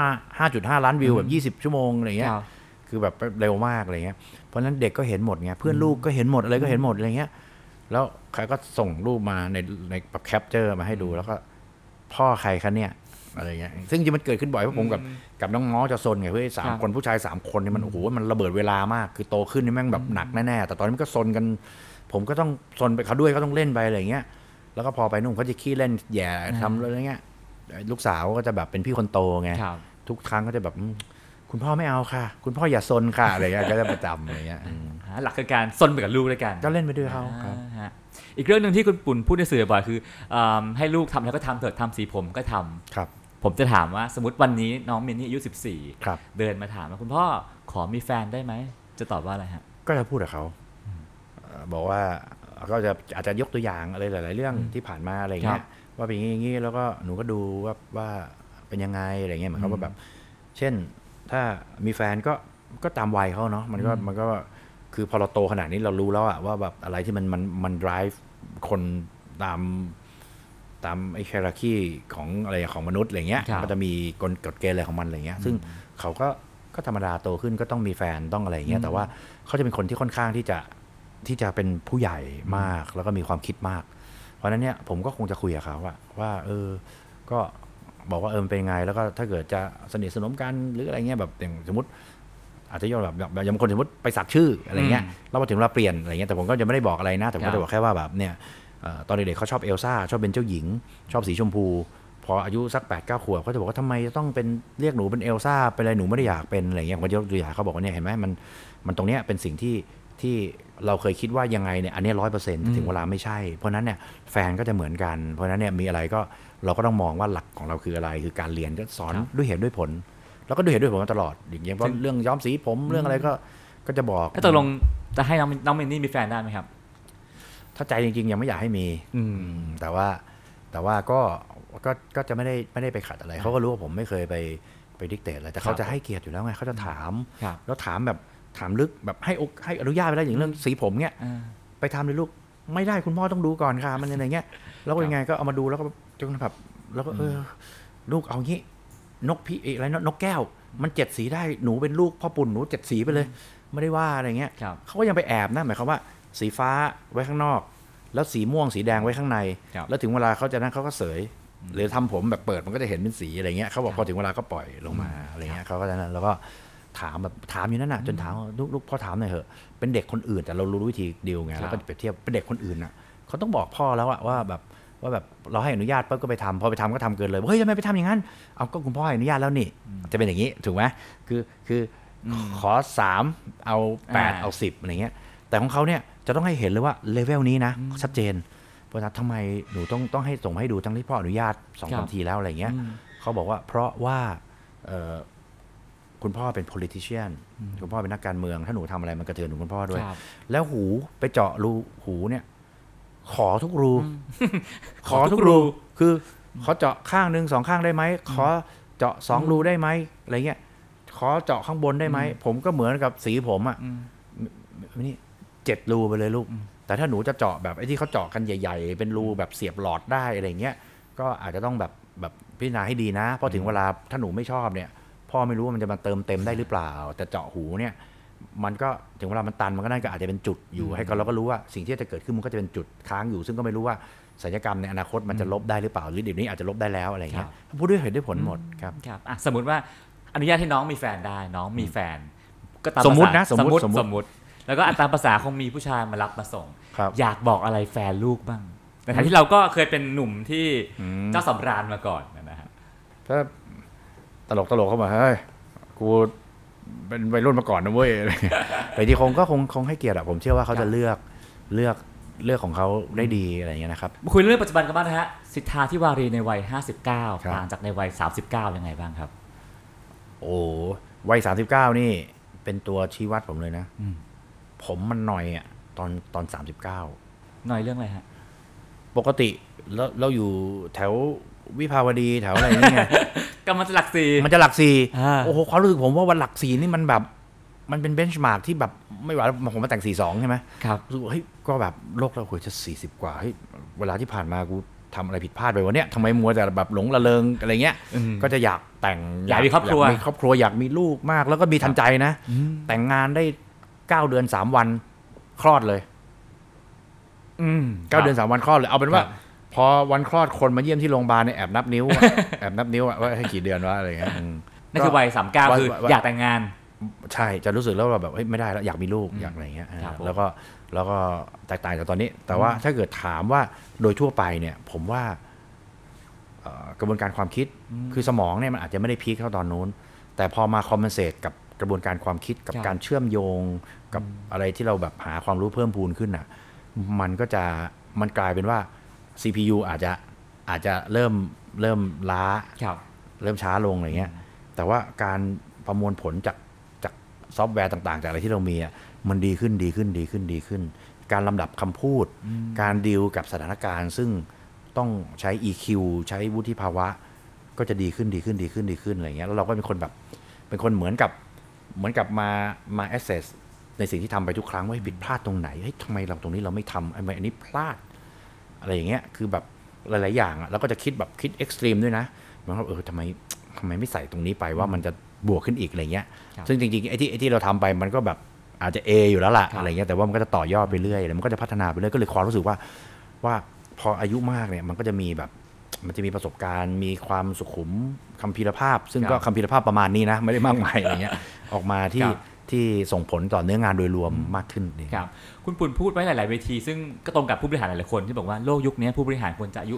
5.5 ล้านวิวแบบ20 ชั่วโมงอะไรเงี้ยคือแบบเร็วมากอะไรเงี้ยเพราะฉะนั้นเด็กก็เห็นหมดไงเพื่อนลูกก็เห็นหมดอะไรก็เห็นหมดอะไรเงี้ยแล้วใครก็ส่งรูปมาในแบบแคปเจอร์มาให้ดูแล้วก็พ่อใครคะเนี่ยอะไรเงี้ยซึ่งจริงมันเกิดขึ้นบ่อยเพราะผมกับน้องง้อจะซนไงเพื่อ3 คนผู้ชาย3 คนนี่มันโอ้โหมันระเบิดเวลามากคือโตขึ้นนี่แม่งแบบหนักแน่ๆแต่ตอนนี้มันก็ซนกันผมก็ต้องซนไปเขาด้วยก็ต้องเล่นไปอะไรเงี้ยแล้วก็พอไปนู่นเขาจะขี้เล่นแย่ทำอะไรเงี้ยลูกสาวก็จะแบบเป็นพี่คนโตไงทุกครั้งก็จะแบบคุณพ่อไม่เอาค่ะคุณพ่ออย่าซนค่ะอะไรเงี้ยก็จะประจำอะไรเงี้ยหลักคือการซนไปกับลูกด้วยกันก็เล่นไปด้วยเขาครับอีกเรื่องนึงที่คุณปุ่นพูดในสื่อบ่อยคือให้ลูกทำแล้วก็ทำเถิดทำสีผมก็ทำครับผมจะถามว่าสมมติวันนี้น้องมินนี่อายุ14 ครับเดินมาถามว่าคุณพ่อขอมีแฟนได้ไหมจะตอบว่าอะไรฮะก็จะพูดกับเขาบอกว่าก็จะอาจจะยกตัวอย่างอะไรหลายๆเรื่องที่ผ่านมาอะไรเงี้ยว่าเป็นอย่างนี้แล้วก็หนูก็ดูว่าเป็นยังไงอะไรเงี้ยเหมือนเขาแบบเช่นถ้ามีแฟนก็ตามวัยเขาเนาะมันก็คือพอเราโตขนาดนี้เรารู้แล้วอะว่าแบบอะไรที่มัน drive คนตามไอ้ไฮรักีของอะไรของมนุษย์อะไรเงี้ยก็จะมีกฎเกณฑ์อะไรของมันอะไรเงี้ยซึ่งเขาก็ธรรมดาโตขึ้นก็ต้องมีแฟนต้องอะไรเงี้ยแต่ว่าเขาจะเป็นคนที่ค่อนข้างที่จะเป็นผู้ใหญ่มากแล้วก็มีความคิดมากเพราะนั้นเนี่ยผมก็คงจะคุยกับเขาว่าก็บอกว่ามันเป็นไงแล้วก็ถ้าเกิดจะสนิทสนมกันหรืออะไรเงี้ยแบบอย่างสมมติอาจจะยอมแบบอย่างบางคนสมมติไปสักชื่ออะไรเงี้ยแล้วพอถึงเราเปลี่ยนอะไรเงี้ยแต่ผมก็จะไม่ได้บอกอะไรนะแต่ผมก็จะบอกแค่ว่าแบบเนี่ยตอนเด็กๆเขาชอบเอลซ่าชอบเป็นเจ้าหญิงชอบสีชมพูพออายุสัก 8-9 ขวบเขาจะบอกว่าทำไมต้องเป็นเรียกหนูเป็นเอลซ่าเป็นอะไรหนูไม่ได้อยากเป็นอะไรเงี้ยผมก็ยกตัวอย่างเขาบอกว่าเนี่ยเห็นไหมมันตรงเนี้ยเป็นสิ่งที่เราเคยคิดว่ายังไงเนี่ยอันนี้ 100% ถึงเวลาไม่ใช่เพราะนั้นเนี่ยแฟนก็จะเหมือนกันเพราะนั้นเนี่ยมีอะไรก็เราก็ต้องมองว่าหลักของเราคืออะไรคือการเรียนก็สอนด้วยเหตุด้วยผลแล้วก็ด้วยเหตุด้วยผลมาตลอดอย่างเงี้ยเพราะเรื่องย้อมสีผมเรื่องอะไรก็จะบอกถ้าตกลงจะให้น้องมินนี่มีแฟนได้ไหมครับถ้าใจจริงๆยังไม่อยากให้มีแต่ว่าก็จะไม่ได้ไปขัดอะไรเขาก็รู้ว่าผมไม่เคยไปดิกเตตอะไรแต่เขาจะให้เกียรติอยู่แล้วไงเขาจะถามแล้วถามลึกแบบให้อนุญาตไปแล้วอย่างเรื่องสีผมเงี้ยไปทำเลยลูกไม่ได้คุณพ่อต้องดูก่อนค่ะมันอะไรเงี้ยแล้วก็ยังไงก็เอามาดูแล้วก็จนแบบแล้วก็ลูกเอางี้นกพี่อะไรนกแก้วมัน7 สีได้หนูเป็นลูกพ่อปุ่นหนู7 สีไปเลยไม่ได้ว่าอะไรเงี้ยเขาก็ยังไปแอบนะหมายความว่าสีฟ้าไว้ข้างนอกแล้วสีม่วงสีแดงไว้ข้างในแล้วถึงเวลาเขาจะนั่นเขาก็เสยหรือทำผมแบบเปิดมันก็จะเห็นเป็นสีอะไรเงี้ยเขาบอกพอถึงเวลาก็ปล่อยลงมาอะไรเงี้ยเขาก็จะนั่นแล้วก็ถามอยู่นั่นน่ะจนถามลูกพ่อถามหน่อยเถอะเป็นเด็กคนอื่นแต่เรารู้วิธีดีลไงแล้วก็เปรียบเทียบเป็นเด็กคนอื่นน่ะเขาต้องบอกพ่อแล้วว่าแบบเราให้อนุญาตปั๊บก็ไปทำพอไปทำก็ทำเกินเลยเฮ้ยทำไมไปทำอย่างนั้นเอาก็คุณพ่อให้อนุญาตแล้วนี่จะเป็นอย่างนี้ถูกไหมคือขอ3เอา8เอา10อะไรเงี้ยแต่ของเขาเนี่ยจะต้องให้เห็นเลยว่าเลเวลนี้นะชัดเจนเพราะฉะนั้นทำไมหนูต้องให้ส่งให้ดูทั้งที่พ่ออนุญาต2-3 ทีแล้วอะไรเงี้ยเขาบอกว่าเพราะว่าคุณพ่อเป็น politician คุณพ่อเป็นนักการเมืองถ้าหนูทำอะไรมันกระเทือนถึงคุณพ่อด้วยแล้วหูไปเจาะรูหูเนี่ยขอทุกรูขอทุกรูคือขอเจาะข้างนึง2 ข้างได้ไหมขอเจาะ2 รูได้ไหมอะไรเงี้ยขอเจาะข้างบนได้ไหมผมก็เหมือนกับสีผมอ่ะนี่7 รูไปเลยลูกแต่ถ้าหนูจะเจาะแบบไอ้ที่เขาเจาะกันใหญ่ๆเป็นรูแบบเสียบหลอดได้อะไรเงี้ยก็อาจจะต้องแบบพิจารณาให้ดีนะพอถึงเวลาถ้าหนูไม่ชอบเนี่ยพ่อไม่รู้ว่ามันจะมาเติมเต็มได้หรือเปล่าแต่เจาะหูเนี่ยมันก็ถึงเวลามันตันมันก็น่าจะอาจจะเป็นจุดอยู่ให้เราก็รู้ว่าสิ่งที่จะเกิดขึ้นมันก็จะเป็นจุดค้างอยู่ซึ่งก็ไม่รู้ว่าศัลยกรรมในอนาคตมันจะลบได้หรือเปล่าหรือเดี๋ยวนี้อาจจะลบได้แล้วอะไรเงี้ยพูดด้วยเหตุด้วยผลหมดครับสมมติว่าอนุญาตให้น้องมีแฟนได้น้องมีแฟนก็ตามสมมตินะสมมติแล้วก็ตามภาษาคงมีผู้ชายมารับมาส่งอยากบอกอะไรแฟนลูกบ้างในฐานะที่เราก็เคยเป็นหนุ่มที่เจ้าสำราญมาก่อนนะฮะถ้าตลกเข้ามาเฮ้ยกูเป็นวัยรุ่นมาก่อนนะเว้ยแต่ที่คงให้เกียรติผมเชื่อว่าเขาจะเลือกของเขาได้ดีอะไรอย่างเงี้ยนะครับคุยเรื่องปัจจุบันกันบ้างนะฮะสิทธาธิวารีในวัย59ต่างจากในวัย39ยังไงบ้างครับโอ้วัย39นี่เป็นตัวชี้วัดผมเลยนะผมมันหน่อยอ่ะตอน39 หน่อยเรื่องอะไรฮะปกติเราอยู่แถววิภาวดีแถวอะไรนี่ไงก็มันจะหลัก4 มันจะหลัก4โอ้โหความรู้สึกผมว่าวันหลัก4นี่มันแบบมันเป็นเบนช์มาร์กที่แบบไม่ไหวผมมาแต่ง42ใช่ไหมครับรู้สึกเฮ้ยก็แบบโลกเราควรจะ40 กว่าเฮ้ยเวลาที่ผ่านมากูทำอะไรผิดพลาดไปวะเนี่ยทำไมมัวแต่แบบหลงระเริงอะไรเงี้ยก็จะอยากแต่งอยากมีครอบครัวอยากมีลูกมากแล้วก็มีทันใจนะแต่งงานได้9 เดือน 3 วันคลอดเลย9 เดือน 3 วันคลอดเลยเอาเป็นว่าพอวันคลอดคนมาเยี่ยมที่โรงพยาบาลเนี่ยแอบนับนิ้วว่าให้กี่เดือนวะอะไรเงี้ยนั่นคือวัย39คืออยากแต่งงานใช่จะรู้สึกแล้วว่าแบบไม่ได้แล้วอยากมีลูกอยากอะไรเงี้ยแล้วก็แตกต่างจากตอนนี้แต่ว่าถ้าเกิดถามว่าโดยทั่วไปเนี่ยผมว่ากระบวนการความคิดคือสมองเนี่ยมันอาจจะไม่ได้พีคเท่าตอนนู้นแต่พอมาคอมเพนเซตกับกระบวนการความคิดกับการเชื่อมโยงกับอะไรที่เราแบบหาความรู้เพิ่มพูนขึ้นอ่ะมันกลายเป็นว่า CPU อาจจะเริ่มล้าเริ่มช้าลงอะไรเงี้ยแต่ว่าการประมวลผลจากซอฟต์แวร์ต่างๆจากอะไรที่เรามีอ่ะมันดีขึ้นการลำดับคำพูดการดีลกับสถานการณ์ซึ่งต้องใช้ EQ ใช้วุฒิภาวะก็จะดีขึ้นอะไรเงี้ยแล้วเราก็เป็นคนเหมือนกับมา assess ในสิ่งที่ทำไปทุกครั้งว่าผิดพลาดตรงไหนทำไมเราตรงนี้เราไม่ทำอันนี้พลาดอะไรอย่างเงี้ยคือแบบหลายๆอย่างแล้วก็จะคิดเอ็กซ์ตรีมด้วยนะมันก็ทำไมไม่ใส่ตรงนี้ไปว่ามันจะบวกขึ้นอีกอะไรเงี้ยซึ่งจริงๆไอ้ที่เราทำไปมันก็แบบอาจจะ A อยู่แล้วล่ะอะไรเงี้ยแต่ว่ามันก็จะต่อยอดไปเรื่อยมันก็จะพัฒนาไปเรื่อยก็เลยความรู้สึกว่าพออายุมากเนี่ยมันก็จะมีประสบการณ์มีความสุขุมคัมภีรภาพซึ่งก็คัมภีรภาพประมาณนี้นะไม่ได้มากมายอะไรเงี้ยออกมาที่ส่งผลต่อเนื้องานโดยรวมมากขึ้นครับคุณปุ่นพูดไว้หลายๆเวทีซึ่งก็ตรงกับผู้บริหารหลายๆคนที่บอกว่าโลกยุคนี้ผู้บริหารควรจะอายุ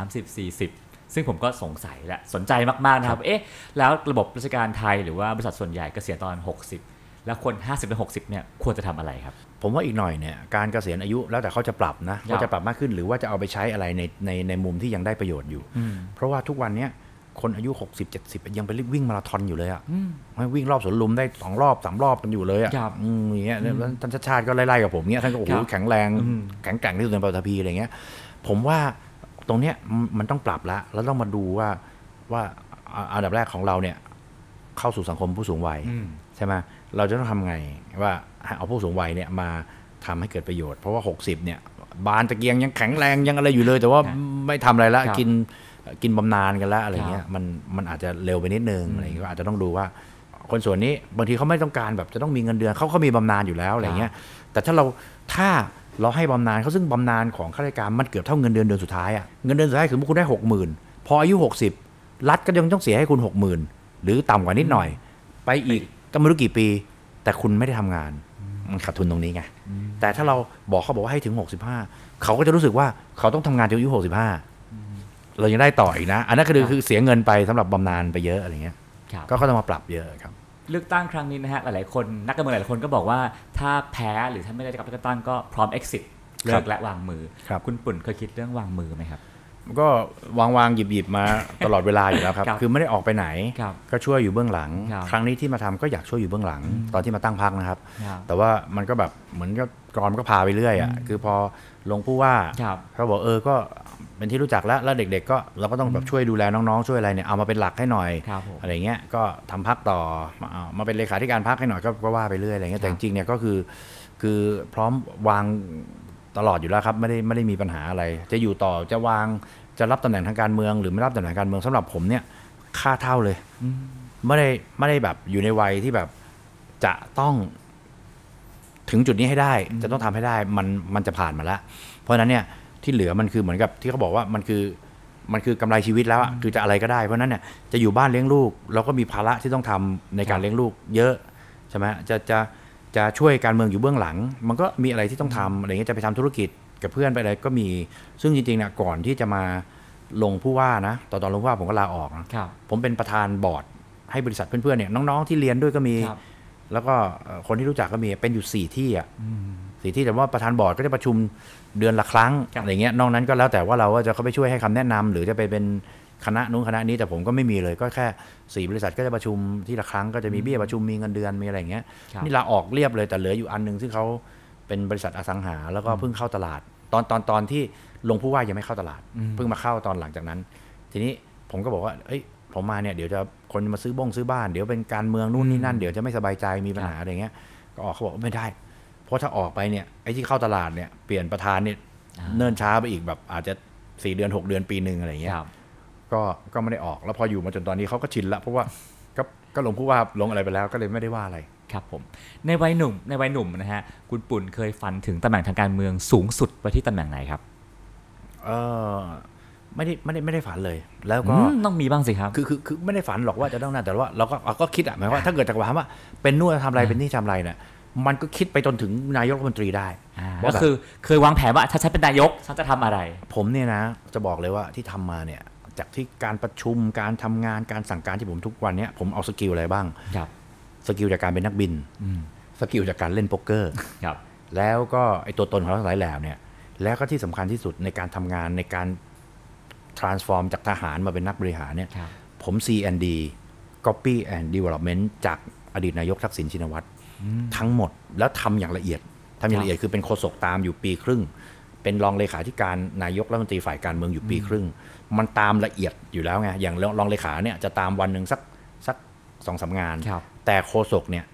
30-40ซึ่งผมก็สงสัยและสนใจมากๆนะครับแล้วระบบราชการไทยหรือว่าบริษัทส่วนใหญ่เกษียณตอน60แล้วคน 50-60 เนี่ยควรจะทำอะไรครับผมว่าอีกหน่อยเนี่ยการเกษียณอายุแล้วแต่เขาจะปรับนะเขาจะปรับมากขึ้นหรือว่าจะเอาไปใช้อะไรในมุมที่ยังได้ประโยชน์อยู่เพราะว่าทุกวันนี้คนอายุ60-70ยังไปวิ่งมาราธอนอยู่เลยอ่ะวิ่งรอบสวนลุมได้2 รอบ 3 รอบกันอยู่เลยอ่ะอย่างเงี้ยท่านชาติก็ไล่ๆกับผมเงี้ยท่านก็โอ้โหแข็งแรงแข็งแกร่งที่สุดในปัตตภีอะไรเงี้ยผมว่าตรงเนี้ยมันต้องปรับแล้วต้องมาดูว่าอันดับแรกของเราเนี่ยเข้าสู่สังคมผู้สูงวัยใช่ไหมเราจะต้องทำไงว่าเอาผู้สูงวัยเนี่ยมาทำให้เกิดประโยชน์เพราะว่า60เนี่ยบานตะเกียงยังแข็งแรงยังอะไรอยู่เลยแต่ว่าไม่ทำอะไรละกินบำนาญกันแล้วอะไรเงี้ยมันอาจจะเร็วไปนิดนึงอะไรเงี้ยก็อาจจะต้องดูว่าคนส่วนนี้บางทีเขาไม่ต้องการแบบจะต้องมีเงินเดือนเขามีบำนาญอยู่แล้วอะไรเงี้ยแต่ถ้าเราให้บำนาญเขาซึ่งบำนาญของข้าราชการมันเกือบเท่าเงินเดือนสุดท้ายอ่ะเงินเดือนสุดท้ายคือคุณได้ 60,000 พออายุ60รัฐก็ยังต้องเสียให้คุณ 60,000 หรือต่ำกว่านิดหน่อยไปอีกก็ไม่รู้กี่ปีแต่คุณไม่ได้ทำงานมันขาดทุนตรงนี้ไงแต่ถ้าเราบอกว่าให้ถึง65เขาก็จะรู้สึกว่าเขาต้องทำงานจนอายุ65เรายังได้ต่ออีกนะอันนั้นคือเสียเงินไปสำหรับบำนาญไปเยอะอะไรเงี้ยก็ต้องมาปรับเยอะครับเลือกตั้งครั้งนี้นะฮะหลายๆคนนักการเมืองหลายๆคนก็บอกว่าถ้าแพ้หรือถ้าไม่ได้รับเลือกตั้งก็พร้อม exit เลิกและวางมือคุณปุ่นเคยคิดเรื่องวางมือไหมครับก็วางหยิบมาตลอดเวลาอยู่แล้วครับคือไม่ได้ออกไปไหนก็ช่วยอยู่เบื้องหลังครั้งนี้ที่มาทำก็อยากช่วยอยู่เบื้องหลังตอนที่มาตั้งพรรคนะครับแต่ว่ามันก็แบบเหมือนกับกรอนก็พาไปเรื่อยอ่ะคือพอลงผู้ว่าเขาบอกก็เป็นที่รู้จักแล้วเด็กๆก็เราก็ต้องแบบช่วยดูแลน้องๆช่วยอะไรเนี่ยเอามาเป็นหลักให้หน่อยอะไรเงี้ยก็ทำพรรคต่อมาเป็นเลขาธิการพรรคให้หน่อยก็ว่าไปเรื่อยอะไรเงี้ยแต่จริงๆเนี่ยก็คือพร้อมวางตลอดอยู่แล้วครับไม่ได้มีปัญหาอะไรจะอยู่ต่อจะวางจะรับตำแหน่งทางการเมืองหรือไม่รับตำแหน่งการเมืองสำหรับผมเนี่ยค่าเท่าเลยไม่ได้แบบอยู่ในวัยที่แบบจะต้องถึงจุดนี้ให้ได้จะต้องทำให้ได้มันจะผ่านมาแล้วเพราะฉะนั้นเนี่ยที่เหลือมันคือเหมือนกับที่เขาบอกว่ามันคือกำไรชีวิตแล้วคือจะอะไรก็ได้เพราะนั้นเนี่ยจะอยู่บ้านเลี้ยงลูกเราก็มีภาระที่ต้องทำในการเลี้ยงลูกเยอะใช่ไหมจะช่วยการเมืองอยู่เบื้องหลังมันก็มีอะไรที่ต้องทำอะไรเงี้ยจะไปทำธุรกิจกับเพื่อนไปอะไรก็มีซึ่งจริงๆนะก่อนที่จะมาลงผู้ว่านะตอนลงผู้ว่าผมก็ลาออกนะผมเป็นประธานบอร์ดให้บริษัทเพื่อนๆเนี่ยน้องๆที่เรียนด้วยก็มีแล้วก็คนที่รู้จักก็มีเป็นอยู่4 ที่อ่ะ4 ที่แต่ว่าประธานบอร์ดก็จะประชุมเดือนละครั้งอะไรเงี้ยนอกนั้นก็แล้วแต่ว่าเราจะเข้าไปช่วยให้คำแนะนำหรือจะไปเป็นคณะนู้นคณะนี้แต่ผมก็ไม่มีเลยก็แค่4 บริษัทก็จะประชุมที่ละครั้งก็จะมีเบี้ยประชุมมีเงินเดือนมีอะไรอย่างเงี้ยนี่ลาออกเรียบเลยแต่เหลืออยู่อันนึงซึ่งเขาเป็นบริษัทอสังหาแล้วก็เพิ่งเข้าตลาดตอนที่ลงผู้ว่ายังไม่เข้าตลาดเพิ่งมาเข้าตอนหลังจากนั้นทีนี้ผมก็บอกว่าผมมาเนี่ยเดี๋ยวจะคนมาซื้อบ้านเดี๋ยวเป็นการเมืองนู่นนี่นั่นเดี๋ยวจะไม่สบายใจมีปัญหาอะไรเงี้ยก็ออกเขาบอกไม่ได้เพราะถ้าออกไปเนี่ยไอ้ที่เข้าตลาดเนี่ยเปลี่ยนประธานเนี่ยเนิ่นช้าไปอีกแบบอาจจะ4 เดือน 6 เดือนปีนึงอะไรเงี้ยก็ไม่ได้ออกแล้วพออยู่มาจนตอนนี้เขาก็ชินละเพราะว่าก็ลงผู้ว่าลงอะไรไปแล้วก็เลยไม่ได้ว่าอะไรครับผมในวัยหนุ่มนะฮะคุณปุ่นเคยฝันถึงตำแหน่งทางการเมืองสูงสุดไปที่ตำแหน่งไหนครับไม่ได้ฝันเลยแล้วก็ต้องมีบ้างสิครับคือไม่ได้ฝันหรอกว่าจะต้องนั่นแต่ว่าเราก็คิดหมายว่าถ้าเกิดจากถามว่าเป็นนู่นทำอะไรเป็นนี่ทำอะไรเนี่ยมันก็คิดไปจนถึงนายกรัฐมนตรีได้ก็คือเคยวางแผนว่าถ้าฉันเป็นนายกฉันจะทำอะไรผมเนี่ยนะจะบอกเลยว่าที่ทำมาเนี่ยจากที่การประชุมการทำงานการสั่งการที่ผมทุกวันนี้ผมเอาสกิลอะไรบ้างสกิลจากการเป็นนักบินสกิลจากการเล่นโป๊กเกอร์แล้วก็ไอตัวตนของเราหลายแหล่เนี่ยแล้วก็ที่สำคัญที่สุดในการทำงานในการ transform จากทหารมาเป็นนักบริหารเนี่ยผม C&D Copy and Development จากอดีตนายกทักษิณชินวัตรทั้งหมดแล้วทำอย่างละเอียดคือเป็นโฆษกตามอยู่ปีครึ่งเป็นรองเลขาธิการนายกรัฐมนตรีฝ่ายการเมืองอยู่ปีครึ่งมันตามละเอียดอยู่แล้วไงอย่างรองเลขาเนี่ยจะตามวันหนึ่งสัก 2-3 งานแต่โฆษกเนี่ย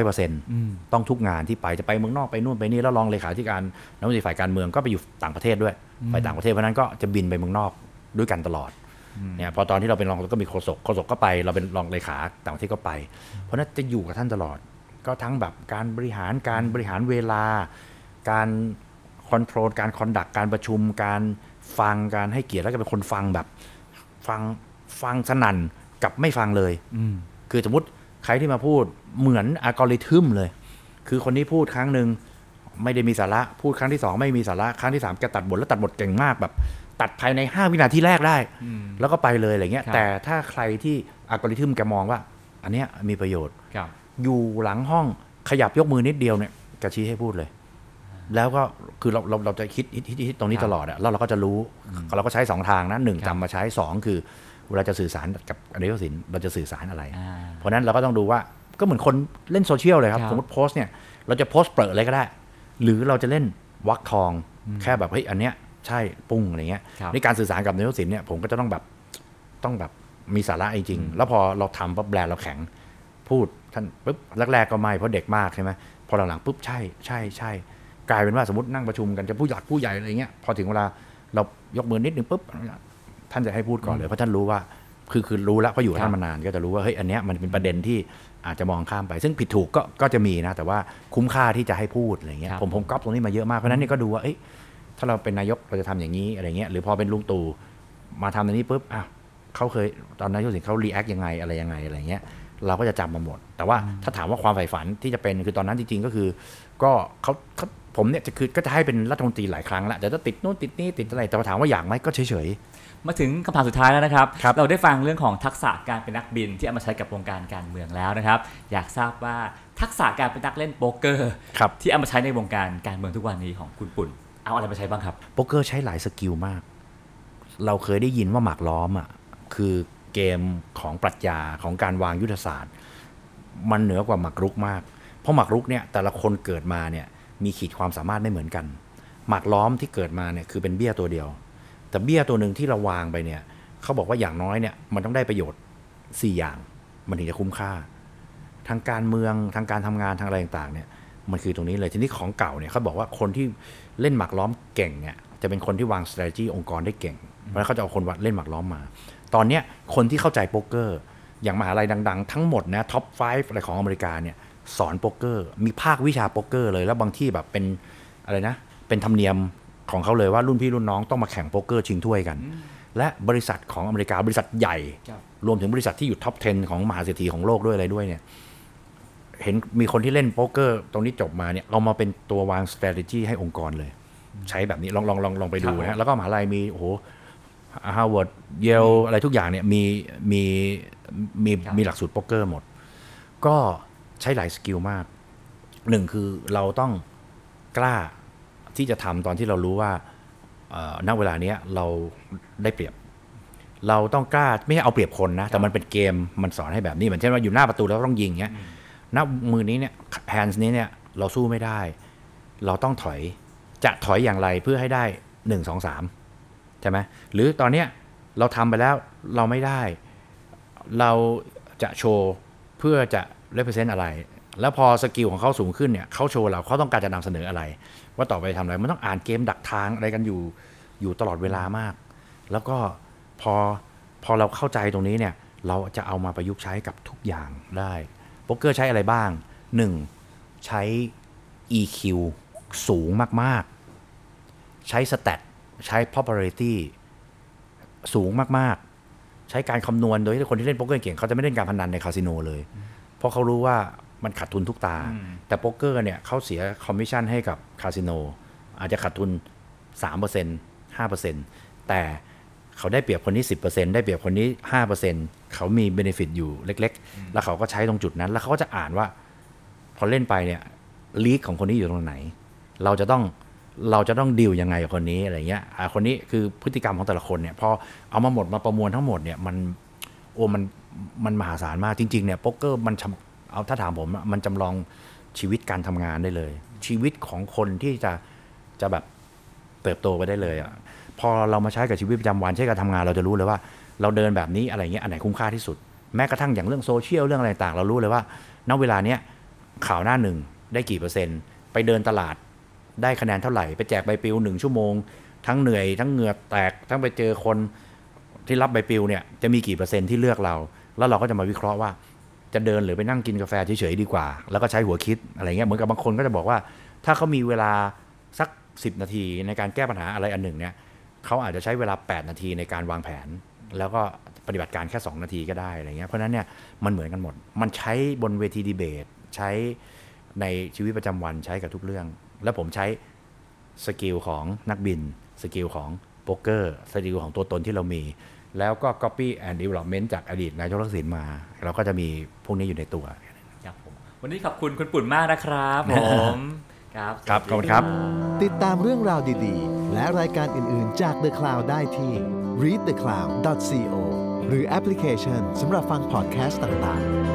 100% ต้องทุกงานที่ไปจะไปเมืองนอกไปนู่นไปนี่แล้วรองเลขาธิการรัฐมนตรีฝ่ายการเมืองก็ไปอยู่ต่างประเทศด้วยไปต่างประเทศเพราะนั้นก็จะบินไปเมืองนอกด้วยกันตลอดเนี่ยพอตอนที่เราเป็นรองก็มีโฆษกก็ไปเราเป็นรองเลขาต่างประเทศก็ไปเพราะนั้นจะอยู่กับท่านตลอดก็ทั้งแบบการบริหารเวลาการคอนโทรลการคอนดักการประชุมการฟังการให้เกียรติแล้วก็เป็นคนฟังแบบฟังสนั่นกับไม่ฟังเลยคือสมมติใครที่มาพูดเหมือนอัลกอริทึมเลยคือคนนี้พูดครั้งนึงไม่ได้มีสาระพูดครั้งที่2ไม่มีสาระครั้งที่3แกตัดบทแล้วตัดบทเก่งมากแบบตัดภายใน5วินาทีแรกได้แล้วก็ไปเลยอะไรเงี้ยแต่ถ้าใครที่อัลกอริทึมแกมองว่าอันเนี้ยมีประโยชน์อยู่หลังห้องขยับยกมือนิดเดียวเนี่ยแกชี้ให้พูดเลยแล้วก็คือเราจะคิดตรงนี้ตลอดอะแล้วเราก็จะรู้เราก็ใช้2ทางนะ1จำมาใช้2คือเวลาจะสื่อสารกับนายกทักษิณเราจะสื่อสารอะไรเพราะนั้นเราก็ต้องดูว่าก็เหมือนคนเล่นโซเชียลเลยครับสมมติโพสเนี่ยเราจะโพสเปรอะอะไรก็ได้หรือเราจะเล่นวรรคทองแค่แบบเฮ้ยอันเนี้ยใช่ปุ้งอะไรเงี้ยในการสื่อสารกับนายกทักษิณเนี่ยผมก็จะต้องแบบมีสาระจริงๆแล้วพอเราทำปั๊บแบรนด์เราแข็งพูดท่านปุ๊บแรกๆก็ไม่เพราะเด็กมากใช่ไหมพอหลังๆปุ๊บใช่กลายเป็นว่าสมมตินั่งประชุมกันจะผู้ใหญ่อะไรเงี้ยพอถึงเวลาเรายกมือนิดนึงปุ๊บท่านจะให้พูดก่อนเลยเพราะท่านรู้ว่าคือรู้แล้วเพราะอยู่ท่านมานานก็จะรู้ว่าเฮ้ยอันเนี้ยมันเป็นประเด็นที่อาจจะมองข้ามไปซึ่งผิดถูกก็จะมีนะแต่ว่าคุ้มค่าที่จะให้พูดอะไรเงี้ยผมก๊อปตรงนี้มาเยอะมากเพราะนั้นนี่ก็ดูว่าเอ้ยถ้าเราเป็นนายกเราจะทำอย่างนี้อะไรเงี้ยหรือพอเป็นลุงตู่มาทำตรงนี้ปุ๊บเขาเคยตอนนายกทักษิณเขารีแอคยังไงอะไรเงี้ยเราก็จะจำมาหมดแต่ว่าถ้าถามว่าความใฝ่ฝันที่จะเป็นคือตอนนั้นจริงๆก็คือก็เขาผมเนี่ยก็จะให้เป็นรัฐมนตรีหลายครั้งละแต่จะติดนู่นติดนี่ติดอะไรแต่ถามว่าอยากไหมก็เฉยๆมาถึงคำถามสุดท้ายแล้วนะครับเราได้ฟังเรื่องของทักษะการเป็นนักบินที่เอามาใช้กับวงการการเมืองแล้วนะครับอยากทราบว่าทักษะการเป็นนักเล่นโป๊กเกอร์ที่เอามาใช้ในวงการการเมืองทุกวันนี้ของคุณปุ่นเอาอะไรมาใช้บ้างครับโป๊กเกอร์ใช้หลายสกิลมากเราเคยได้ยินว่าหมากล้อมคือเกมของปรัชญาของการวางยุทธศาสตร์มันเหนือกว่าหมากรุกมากเพราะหมากรุกเนี่ยแต่ละคนเกิดมาเนี่ยมีขีดความสามารถไม่เหมือนกันหมากล้อมที่เกิดมาเนี่ยคือเป็นเบี้ยตัวเดียวแต่เบี้ยตัวหนึ่งที่เราวางไปเนี่ยเขาบอกว่าอย่างน้อยเนี่ยมันต้องได้ประโยชน์4อย่างมันถึงจะคุ้มค่าทางการเมืองทางการทำงานทางอะไรต่างๆเนี่ยมันคือตรงนี้เลยทีนี้ของเก่าเนี่ยเขาบอกว่าคนที่เล่นหมากล้อมเก่งเนี่ยจะเป็นคนที่วาง strategy องค์กรได้เก่งเพราะฉะนั้นเขาจะเอาคนเล่นหมากล้อมมาตอนนี้คนที่เข้าใจโป๊กเกอร์อย่างมหาลัยดังๆทั้งหมดนะท็อป5อะไรของอเมริกาเนี่ยสอนโป๊กเกอร์มีภาควิชาโป๊กเกอร์เลยแล้วบางที่แบบเป็นอะไรนะเป็นธรรมเนียมของเขาเลยว่ารุ่นพี่รุ่นน้องต้องมาแข่งโป๊กเกอร์ชิงถ้วยกันและบริษัทของอเมริกาบริษัทใหญ่รวมถึงบริษัทที่อยู่ท็อป 10 ของมหาเศรษฐีของโลกด้วยอะไรด้วยเนี่ยเห็นมีคนที่เล่นโป๊กเกอร์ตรงนี้จบมาเนี่ยเอามาเป็นตัววาง strategy ให้องค์กรเลยใช้แบบนี้ลองไปดูนะแล้วก็มหาลัยมีโอ้โหฮาร์วาร์ดเยลอะไรทุกอย่างเนี่ยมีหลักสูตรโป๊กเกอร์หมดก็ใช้หลายสกิลมาก1คือเราต้องกล้าที่จะทำตอนที่เรารู้ว่าณเวลานี้เราได้เปรียบเราต้องกล้าไม่ใช่เอาเปรียบคนนะแต่มันเป็นเกมมันสอนให้แบบนี้เหมือนเช่นว่าอยู่หน้าประตูแล้วต้องยิงเงี้ยณมือนี้เนี่ยแฮนด์นี้เนี่ยเราสู้ไม่ได้เราต้องถอยจะถอยอย่างไรเพื่อให้ได้1 2 3ใช่ไหมหรือตอนเนี้ยเราทำไปแล้วเราไม่ได้เราจะโชว์เพื่อจะrepresent อะไรแล้วพอสกิลของเขาสูงขึ้นเนี่ยเขาโชว์เราเขาต้องการจะนำเสนออะไรว่าต่อไปทำอะไรมันต้องอ่านเกมดักทางอะไรกันอยู่ตลอดเวลามากแล้วก็พอเราเข้าใจตรงนี้เนี่ยเราจะเอามาประยุกต์ใช้กับทุกอย่างได้โป๊กเกอร์ใช้อะไรบ้าง1ใช้ EQ สูงมากๆใช้ stat ใช้ popularity สูงมากๆใช้การคำนวณโดยที่คนที่เล่นโป๊กเกอร์เก่งเขาจะไม่เล่นการพนันในคาสิโนเลยเพราะเขารู้ว่ามันขาดทุนทุกตาแต่โป๊กเกอร์เนี่ยเขาเสียคอมมิชชั่นให้กับคาสิโนอาจจะขาดทุน 3% 5% แต่เขาได้เปรียบคนนี้ 10% ได้เปรียบคนนี้ 5% เขามีเบเนฟิตอยู่เล็กๆแล้วเขาก็ใช้ตรงจุดนั้นแล้วเขาก็จะอ่านว่าพอเล่นไปเนี่ยลีกของคนนี้อยู่ตรงไหนเราจะต้องดีลยังไงกับคนนี้อะไรเงี้ยคนนี้คือพฤติกรรมของแต่ละคนเนี่ยพอเอามาหมดมาประมวลทั้งหมดเนี่ยมันมหาศาลมากจริงๆเนี่ยโป๊กเกอร์มันเอาถ้าถามผมมันจำลองชีวิตการทำงานได้เลยชีวิตของคนที่จะแบบเติบโตไปได้เลยอ่ะพอเรามาใช้กับชีวิตประจำวันใช้กับทำงานเราจะรู้เลยว่าเราเดินแบบนี้อะไรเงี้ยอันไหนคุ้มค่าที่สุดแม้กระทั่งอย่างเรื่องโซเชียลเรื่องอะไรต่างเรารู้เลยว่าณเวลาเนี้ยข่าวหน้าหนึ่งได้กี่เปอร์เซ็นต์ไปเดินตลาดได้คะแนนเท่าไหร่ไปแจกใบปลิว1 ชั่วโมงทั้งเหนื่อยทั้งเหงื่อแตกทั้งไปเจอคนที่รับใบปลิวเนี่ยจะมีกี่เปอร์เซ็นต์ที่เลือกเราแล้วเราก็จะมาวิเคราะห์ว่าจะเดินหรือไปนั่งกินกาแฟเฉยๆดีกว่าแล้วก็ใช้หัวคิดอะไรเงี้ยเหมือนกับบางคนก็จะบอกว่าถ้าเขามีเวลาสัก10 นาทีในการแก้ปัญหาอะไรอันหนึ่งเนี่ยเขาอาจจะใช้เวลา8 นาทีในการวางแผนแล้วก็ปฏิบัติการแค่2 นาทีก็ได้อะไรเงี้ยเพราะฉะนั้นเนี่ยมันเหมือนกันหมดมันใช้บนเวทีดีเบตใช้ในชีวิตประจำวันใช้กับทุกเรื่องแล้วผมใช้สกิลของนักบินสกิลของโป๊กเกอร์สกิลของตัวตนที่เรามีแล้วก็ copy and development จากอดีตนายกทักษิณมาเราก็จะมีพวกนี้อยู่ในตัวครับผมวันนี้ขอบคุณคุณปุ่นมากนะครับผมครับขอบคุณครับติดตามเรื่องราวดีๆและรายการอื่นๆจาก The Cloud ได้ที่ readthecloud.co หรือแอปพลิเคชันสำหรับฟังพอดแคสต์ต่างๆ